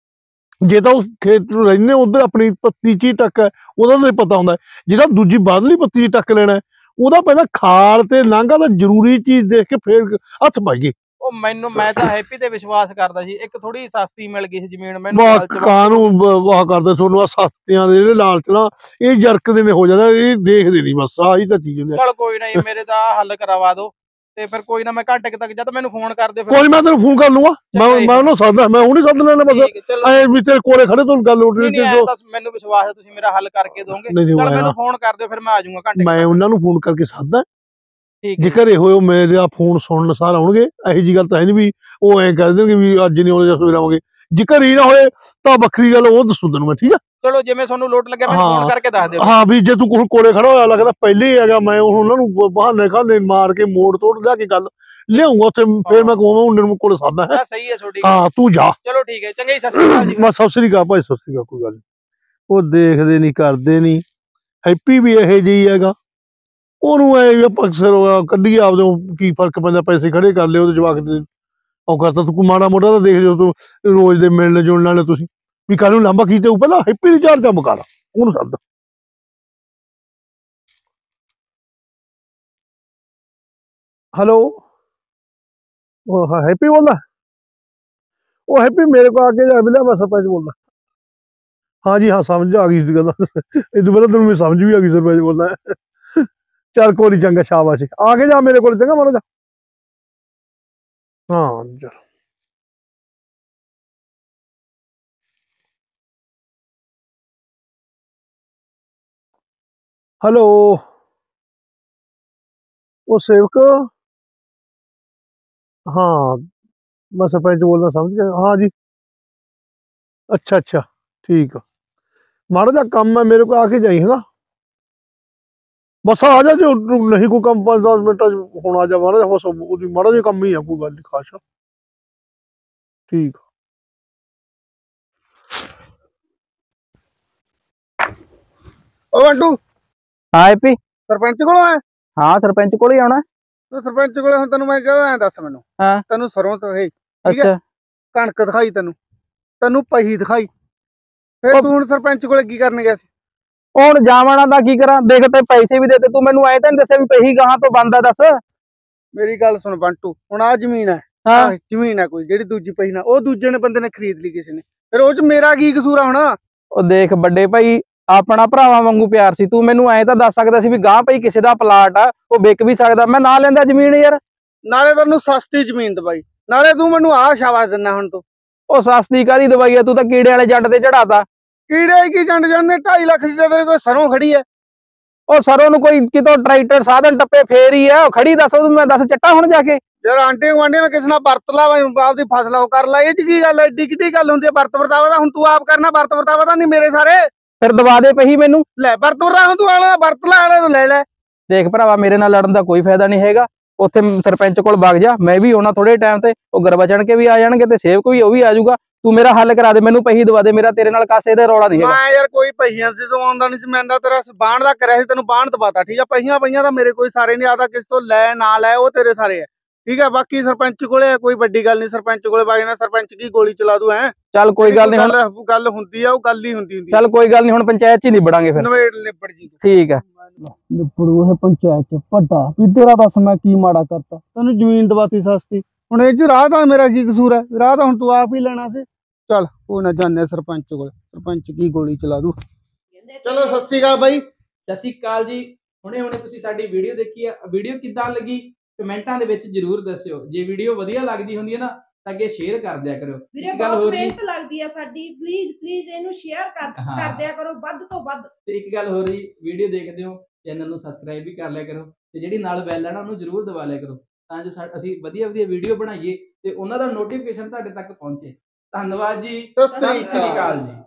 ਜੇ ਤਾਂ ਉਸ ਖੇਤ ਨੂੰ ਰਹਿੰਦੇ ਉਧਰ ਆਪਣੀ ਪੱਤੀ 'ਚ ਹੀ ਟੱਕ ਹੈ, ਉਹਦਾ ਤਾਂ ਪਤਾ ਹੁੰਦਾ। ਜਿਹੜਾ ਦੂਜੀ ਬਾਹਰਲੀ ਪੱਤੀ 'ਚ ਟੱਕ ਲੈਣਾ, ਉਹਦਾ ਪਹਿਲਾਂ ਖਾਲ ਤੇ ਲਾਂਘਾ ਦਾ ਜ਼ਰੂਰੀ ਚੀਜ਼ ਦੇਖ ਕੇ ਫੇਰ ਹੱਥ ਪਾਈਏ। ਉਹ ਮੈਂ ਤਾਂ ਹੈਪੀ ਤੇ ਵਿਸ਼ਵਾਸ ਕਰਦਾ ਸੀ, ਇੱਕ ਥੋੜੀ ਸਸਤੀ ਮਿਲ ਗਈ ਸੀ ਜ਼ਮੀਨ ਮੈਨੂੰ, ਲਾਲਚ ਕਾਹਨੂੰ ਵਾਹ ਕਰਦੇ ਤੁਹਾਨੂੰ, ਆ ਸਸਤਿਆਂ ਦੇ ਜਿਹੜੇ ਲਾਲਚ ਨਾ ਇਹ ਜਰਕਦੇ ਨੇ ਹੋ ਜਾਂਦਾ, ਇਹ ਦੇਖਦੇ ਨਹੀਂ, ਬਸ ਆਹੀ ਤਾਂ ਚੀਜ਼ ਹੁੰਦੀ। ਚਲ ਕੋਈ ਨਹੀਂ, ਮੇਰੇ ਤਾਂ ਹੱਲ ਕਰਵਾ ਦਿਓ, ਤੇ ਫਿਰ ਕੋਈ ਨਾ ਮੈਂ ਘੰਟੇ ਤੱਕ ਜਦ ਮੈਨੂੰ ਫੋਨ ਕਰ ਦਿਓ। ਕੋਈ ਮੈਂ ਤੈਨੂੰ ਫੋਨ ਕਰ ਲੂੰਗਾ, ਮੈਂ ਉਹਨੂੰ ਸੱਦਦਾ, ਮੈਂ ਹੁਣੇ ਸੱਦ ਲੈਣਾ, ਬਸ ਐ ਵੀ ਤੇਰੇ ਕੋਲੇ ਖੜੇ ਤੋਂ ਗੱਲ ਉੱਠ ਰਹੀ। ਮੈਨੂੰ ਵਿਸ਼ਵਾਸ ਹੈ ਤੁਸੀਂ ਮੇਰਾ ਹੱਲ ਕਰਕੇ ਦੋਗੇ, ਚਲ ਮੈਨੂੰ ਫੋਨ ਕਰ ਦਿਓ, ਫਿਰ ਮੈਂ ਆ ਜਾਊਂਗਾ ਘੰਟੇ। ਮੈਂ ਉਹਨਾਂ ਨੂੰ ਫੋਨ ਕਰਕੇ ਸੱਦਦਾ, ਠੀਕ ਜੇ ਘਰੇ ਹੋਏ ਮੇਰਾ ਫੋਨ ਸੁਣਨ ਸਾਰ ਆਉਣਗੇ। ਇਹੋ ਜੀ ਗੱਲ ਤਾਂ ਹੈ ਨਹੀਂ ਵੀ ਉਹ ਐਂ ਕਹਿ ਦੇਣਗੇ ਵੀ ਅੱਜ ਨਹੀਂ ਆਉਂਦੇ ਜਾਂ ਸਵੇਰ ਆਵਾਂਗੇ। ਜੇ ਘਰੇ ਹੀ ਨਾ ਹੋਏ ਤਾਂ ਵੱਖਰੀ ਗੱਲ, ਉਹ ਦੱਸੂ ਤੈਨੂੰ ਮੈਂ, ਠੀਕ ਆ? ਚਲੋ ਜਿਵੇਂ ਤੁਹਾਨੂੰ ਲੋਟ ਲੱਗਿਆ ਮੈਨੂੰ ਫੋਨ ਕਰਕੇ ਦੱਸ ਦਿਓ। ਹਾਂ ਵੀ ਜੇ ਤੂੰ ਕੋਲੇ ਖੜਾ ਹੋਇਆ ਲੱਗਦਾ ਪਹਿਲੇ ਹੀ ਹੈਗਾ, ਮੈਂ ਉਹਨਾਂ ਨੂੰ ਬਹਾਨੇ ਖਾਨੇ ਮਾਰ ਕੇ ਮੋੜ ਤੋੜ ਲਿਆ ਕੇ ਗੱਲ ਲਿਆਉਂਗਾ ਉੱਥੇ, ਫਿਰ ਮੈਂ ਕਹੂੰਗਾ ਮੁੰਡੇ ਨੂੰ ਕੋਲੇ ਸਾਦਾ ਹੈ। ਸਹੀ ਹੈ ਤੁਹਾਡੀ, ਹਾਂ ਤੂੰ ਜਾ। ਚਲੋ ਠੀਕ ਹੈ, ਚੰਗਾ ਜੀ, ਸਤਿ ਸ਼੍ਰੀ ਅਕਾਲ ਜੀ। ਮੈਂ ਸਤਿ ਸ੍ਰੀ ਅਕਾਲ ਭਾਈ, ਸਤਿ ਸ੍ਰੀ ਅਕਾਲ, ਕੋਈ ਗੱਲ ਨੀ। ਉਹ ਦੇਖਦੇ ਨਹੀਂ ਕਰਦੇ ਨਹੀਂ, ਹੈਪੀ ਵੀ ਇਹੋ ਜਿਹੀ ਹੈਗਾ, ਉਹਨੂੰ ਐ ਵੀ ਅਕਸਰ ਕੱਢੀਏ ਆਪਦੇ, ਕੀ ਫਰਕ ਪੈਂਦਾ, ਪੈਸੇ ਖੜੇ ਕਰ ਲਿਓ ਉਹਦੇ ਜਵਾਕ ਦੇ, ਉਹ ਕਰਤਾ ਤੂੰ ਮਾੜਾ ਮੋਟਾ ਤਾਂ ਦੇਖ ਲਿਓ, ਤੂੰ ਰੋਜ਼ ਦੇ ਮਿਲਣ ਜੁਲਣ ਵਾਲੇ ਤੁਸੀਂ ਵੀ ਕੱਲ ਨੂੰ ਲਾਂਬਾ ਕੀਤੇ, ਪਹਿਲਾਂ ਹੈਪੀ ਦੀ ਚਾਰ ਚੰਮ ਕਰ, ਉਹਨੂੰ ਸੱਦ। ਹੈਲੋ, ਉਹ ਹੈਪੀ ਬੋਲਦਾ? ਉਹ ਹੈਪੀ ਮੇਰੇ ਕੋਲ ਆ ਕੇ ਜਾ ਮਿਲਿਆ, ਮੈਂ ਸਰਪੰਚ ਬੋਲਦਾ। ਹਾਂਜੀ ਹਾਂ, ਸਮਝ ਆ ਗਈ ਸੀ ਗੱਲ, ਇਹ ਤੋਂ ਪਹਿਲਾਂ ਤੈਨੂੰ ਵੀ ਸਮਝ ਵੀ ਆ ਗਈ ਸਰਪੰਚ ਬੋਲਦਾ। ਚੱਲ ਕੋਈ ਨੀ, ਚੰਗਾ, ਸ਼ਾਬਾਸ਼, ਆ ਕੇ ਜਾ ਮੇਰੇ ਕੋਲ, ਚੰਗਾ ਮਾੜਾ ਜਾ। ਹਾਂ ਚਲ। ਹੈਲੋ, ਉਹ ਸੇਵਕ? ਹਾਂ ਮੈਂ ਸਰਪੰਚ ਬੋਲਦਾ, ਸਮਝ ਗਿਆ। ਹਾਂ ਜੀ, ਅੱਛਾ ਅੱਛਾ, ਠੀਕ ਆ, ਮਾੜਾ ਜਿਹਾ ਕੰਮ ਹੈ ਮੇਰੇ ਕੋਲ, ਆ ਕੇ ਜਾਈ ਹੈਗਾ, ਬਸ ਆ ਜਾ। ਜੋ ਨਹੀਂ ਕੋਈ ਕੰਮ 5-10 ਮਿੰਟਾਂ 'ਚ ਹੁਣ ਆ ਜਾ, ਮਾੜਾ ਜਿਹਾ ਬਸ ਉਹਦੀ ਮਾੜਾ ਜਿਹਾ ਕੰਮ ਹੀ ਆ, ਕੋਈ ਗੱਲ ਨਹੀਂ ਖਾਸ। ਠੀਕ ਆ। ਓ ਬੰਟੂ, ਹਾਂ ਹੈਪੀ, ਸਰਪੰਚ ਕੋਲੋਂ ਆਇਆ? ਹਾਂ ਸਰਪੰਚ ਕੋਲ ਹੀ ਆਉਣਾ। ਸਰਪੰਚ ਕੋਲੇ ਹੁਣ ਤੈਨੂੰ ਮੈਂ ਕਹਿੰਦਾ, ਐਂ ਦੱਸ ਮੈਨੂੰ, ਹਾਂ ਤੈਨੂੰ ਸਰੋਂ ਤੋਂ ਠੀਕ ਹੈ, ਅੱਛਾ ਕਣਕ ਦਿਖਾਈ, ਤੈਨੂੰ ਪਹੀ ਦਿਖਾਈ, ਫਿਰ ਤੂੰ ਹੁਣ ਸਰਪੰਚ ਕੋਲੇ ਕੀ ਕਰਨ ਗਿਆ ਸੀ? ਹੁਣ ਜਾਵਣਾ ਦਾ ਕੀ ਕਰਾਂ, ਦੇਖ ਤੇ ਪੈਸੇ ਵੀ ਦੇਤੇ, ਤੂੰ ਮੈਨੂੰ ਐ ਤਾਂ ਨੀ ਦੱਸਿਆ ਵੀ ਪਹੀ ਗਾਹਾਂ ਤੋਂ ਬੰਦ ਆ, ਦੱਸ। ਮੇਰੀ ਗੱਲ ਸੁਣ ਬੰਟੂ, ਹੁਣ ਆ ਜ਼ਮੀਨ ਹੈ, ਹਾਂ ਜ਼ਮੀਨ ਹੈ ਕੋਈ ਜਿਹੜੀ ਦੂਜੀ ਪਹੀ ਨਾ, ਉਹ ਦੂਜੇ ਨੇ ਬੰਦੇ ਨੇ ਖਰੀਦ ਲਈ ਕਿਸੇ ਨੇ, ਫਿਰ ਉਹ ਚ ਮੇਰਾ ਕੀ ਕਸੂਰ ਆ ਹੁਣ? ਉਹ ਦੇਖ ਵੱਡੇ ਭਾਈ, ਆਪਣਾ ਭਰਾਵਾਂ ਵਾਂਗੂ ਪਿਆਰ ਸੀ, ਤੂੰ ਮੈਨੂੰ ਐਂ ਤਾਂ ਦੱਸ ਸਕਦਾ ਸੀ ਵੀ ਗਾਂ ਪਈ ਕਿਸੇ ਦਾ ਪਲਾਟ ਆ, ਉਹ ਵਿਕ ਵੀ ਸਕਦਾ, ਮੈਂ ਨਾ ਲੈਂਦਾ ਜ਼ਮੀਨ ਯਾਰ। ਨਾਲੇ ਤੈਨੂੰ ਸਸਤੀ ਜ਼ਮੀਨ ਦਵਾਈ, ਨਾਲੇ ਤੂੰ ਮੈਨੂੰ ਆਹ ਸ਼ਾਬਾਸ਼ ਦਿੰਦਾ ਹੁਣ ਤੂੰ। ਉਹ ਸਸਤੀ ਕਾਹਦੀ ਦਵਾਈ ਆ, ਤੂੰ ਤਾਂ ਕੀੜੇ ਵਾਲੇ ਜੱਟ ਤੇ ਚੜਾਤਾ। ਕੀੜੇ ਕੀ ਜੰਡ ਜਾਂਦੇ, 2.5 ਲੱਖ ਦੀ ਤੇਰੇ ਕੋਲ ਸਰੋਂ ਖੜੀ ਹੈ। ਉਹ ਸਰੋਂ ਨੂੰ ਕੋਈ ਕਿਤੋਂ ਟਰੈਕਟਰ ਸਾਧਨ ਟੱਪੇ ਫੇਰ ਹੀ ਆ, ਉਹ ਖੜੀ ਦੱਸ, ਉਹਨੂੰ ਮੈਂ ਦੱਸ ਚੱਟਾ ਹੁਣ ਜਾ ਕੇ। ਯਾਰ ਆਂਡੇ ਗੁਆਂਢੀਆਂ ਨਾਲ ਕਿਸੇ ਨਾਲ ਵਰਤ ਲਾ, ਆਪਦੀ ਫਸਲ ਉਹ ਕਰ ਲੈ, ਇਹ ਚ ਕੀ ਗੱਲ ਹੈ, ਏਡੀ ਕਿੱਡੀ ਗੱਲ ਹੁੰਦੀ ਹੈ ਵਰਤ ਵਰਤਾਵਾ ਦਾ? ਹੁਣ ਤੂੰ ਆਪ ਕਰਨਾ ਵਰਤ ਵਰਤਾਵਾ ਤਾਂ ਨਹੀਂ ਮੇਰੇ ਸਾਰੇ, ਫਿਰ ਦਵਾ ਦੇ ਪਹੀ ਮੈਨੂੰ। ਲੈ ਵਰਤ ਵਰਤਾਵਾ ਤੂੰ ਆਲਾ ਵਰਤ ਲਾ, ਆਲੇ ਤੋਂ ਲੈ ਲੈ। ਦੇਖ ਭਰਾਵਾ, ਮੇਰੇ ਨਾਲ ਲੜਨ ਦਾ ਕੋਈ ਫਾਇਦਾ ਨਹੀਂ ਹੈਗਾ, ਉੱਥੇ ਸਰਪੰਚ ਕੋਲ ਵਗ ਜਾ, ਮੈਂ ਵੀ ਆਉਣਾ ਥੋੜੇ ਟਾਈਮ ਤੇ, ਉਹ ਗੁਰਬਚਨ ਕੇ ਵੀ ਆ ਜਾਣਗੇ ਤੇ ਸੇਵਕ ਵੀ ਉਹ ਵੀ ਆ ਜਾਊਗਾ। ਤੂੰ ਮੇਰਾ ਹੱਲ ਕਰਾ ਦੇ, ਮੈਨੂੰ ਪੈਸੇ ਦਵਾ ਦੇ, ਮੇਰਾ ਤੇਰੇ ਨਾਲ ਕਾਸੇ ਦਾ ਰੌਲਾ ਨਹੀਂ ਹੈਗਾ। ਮੈਂ ਯਾਰ ਕੋਈ ਪਹੀਆਂ ਜਦੋਂ ਆਉਂਦਾ ਨਹੀਂ ਸੀ, ਮੈਂ ਤਾਂ ਤੇਰਾ ਬਾਣ ਦਾ ਕਰਿਆ ਸੀ, ਤੈਨੂੰ ਬਾਣ ਦਵਾਤਾ ਠੀਕ ਆ। ਪਹੀਆਂ ਤਾਂ ਮੇਰੇ ਕੋਈ ਸਾਰੇ ਨਹੀਂ, ਆਦਾ ਕਿਸ ਤੋਂ ਲੈ ਨਾ ਲੈ ਉਹ ਤੇਰੇ ਸਾਰੇ ਆ ਠੀਕ ਆ। ਬਾਕੀ ਸਰਪੰਚ ਕੋਲੇ ਕੋਈ ਵੱਡੀ ਗੱਲ ਨਹੀਂ, ਸਰਪੰਚ ਕੋਲੇ ਵਗ ਜਾਣਾ, ਸਰਪੰਚ ਕੀ ਗੋਲੀ ਚਲਾ ਦੂ ਹੈ। ਚੱਲ ਕੋਈ ਗੱਲ ਨਹੀਂ, ਗੱਲ ਹੁੰਦੀ ਆ ਉਹ ਗੱਲ ਹੀ ਹੁੰਦੀ ਚੱਲ ਕੋਈ ਗੱਲ ਨਹੀਂ, ਹੁਣ ਪੰਚਾਇਤ ਚ ਹੀ ਨਿਬੜਾਂਗੇ ਫਿਰ। ਨਿਬੜ ਜੀ ਠੀਕ ਹੈ। ਨਿਬੜੂ ਇਹ ਪੰਚਾਇਤ ਚ ਵੱਡਾ ਵੀ ਤੇਰਾ ਦੱਸ ਮੈਂ ਕੀ ਮਾੜਾ ਕਰਤਾ, ਤੈਨੂੰ ਜ਼ਮੀਨ ਦਵਾਤੀ ਸਸਤੀ, ਹੁਣ ਇਹ ਚ ਰਾਹ ਤਾਂ ਮੇਰਾ ਕੀ ਕਸੂਰ ਹੈ, ਰਾਹ ਤਾਂ ਹੁਣ ਤੂੰ ਆਪ ਹੀ ਲੈਣਾ ਸੀ। ਚੱਲ ਉਹ ਨਾ ਜਾਣੇ ਸਰਪੰਚ ਕੋਲ, ਸਰਪੰਚ ਕੀ ਗੋਲੀ ਚਲਾ ਦੂ। ਚਲੋ ਸਤਿ ਸ਼੍ਰੀ ਅਕਾਲ ਬਾਈ। ਸਤਿ ਸ਼੍ਰੀ ਅਕਾਲ ਜੀ। ਹੁਣੇ ਤੁਸੀਂ ਸਾਡੀ ਵੀਡੀਓ ਦੇਖੀ ਆ, ਵੀਡੀਓ ਕਿੱਦਾਂ ਲੱਗੀ ਕਮੈਂਟਾਂ ਦੇ ਵਿੱਚ ਜਰੂਰ ਦੱਸਿਓ। ਜੇ ਵੀਡੀਓ ਵਧੀਆ ਲੱਗਦੀ ਹੁੰਦੀ ਹੈ ਨਾ ਤਾਂ ਅੱਗੇ ਸ਼ੇਅਰ ਕਰ ਦਿਆ ਕਰੋ। ਵੀਰੇ ਬਹੁਤ ਮਿਹਨਤ ਲੱਗਦੀ ਆ ਸਾਡੀ, ਪਲੀਜ਼ ਇਹਨੂੰ ਸ਼ੇਅਰ ਕਰ ਦਿਆ ਕਰੋ ਵੱਧ ਤੋਂ ਵੱਧ। ਤੇ ਇੱਕ ਗੱਲ ਹੋ ਰਹੀ, ਵੀਡੀਓ ਦੇਖਦੇ ਹੋ ਚੈਨਲ ਨੂੰ ਸਬਸਕ੍ਰਾਈਬ ਵੀ ਕਰ ਲਿਆ ਕਰੋ, ਤੇ ਜਿਹੜੀ ਨਾਲ ਬੈਲ ਹੈ ਨਾ ਉਹਨੂੰ ਜਰੂਰ ਦਬਾ ਲਿਆ ਕਰੋ, ਤਾਂ ਜੋ ਅਸੀਂ ਵਧੀਆ ਵੀਡੀਓ ਬਣਾਈਏ ਤੇ ਉਹਨਾਂ ਦਾ ਨੋਟੀਫਿਕੇਸ਼ਨ ਤੁਹਾਡੇ ਤੱਕ ਪਹੁੰਚੇ। ਧੰਨਵਾਦ ਜੀ, ਸਤਿ ਸ੍ਰੀ ਅਕਾਲ ਜੀ।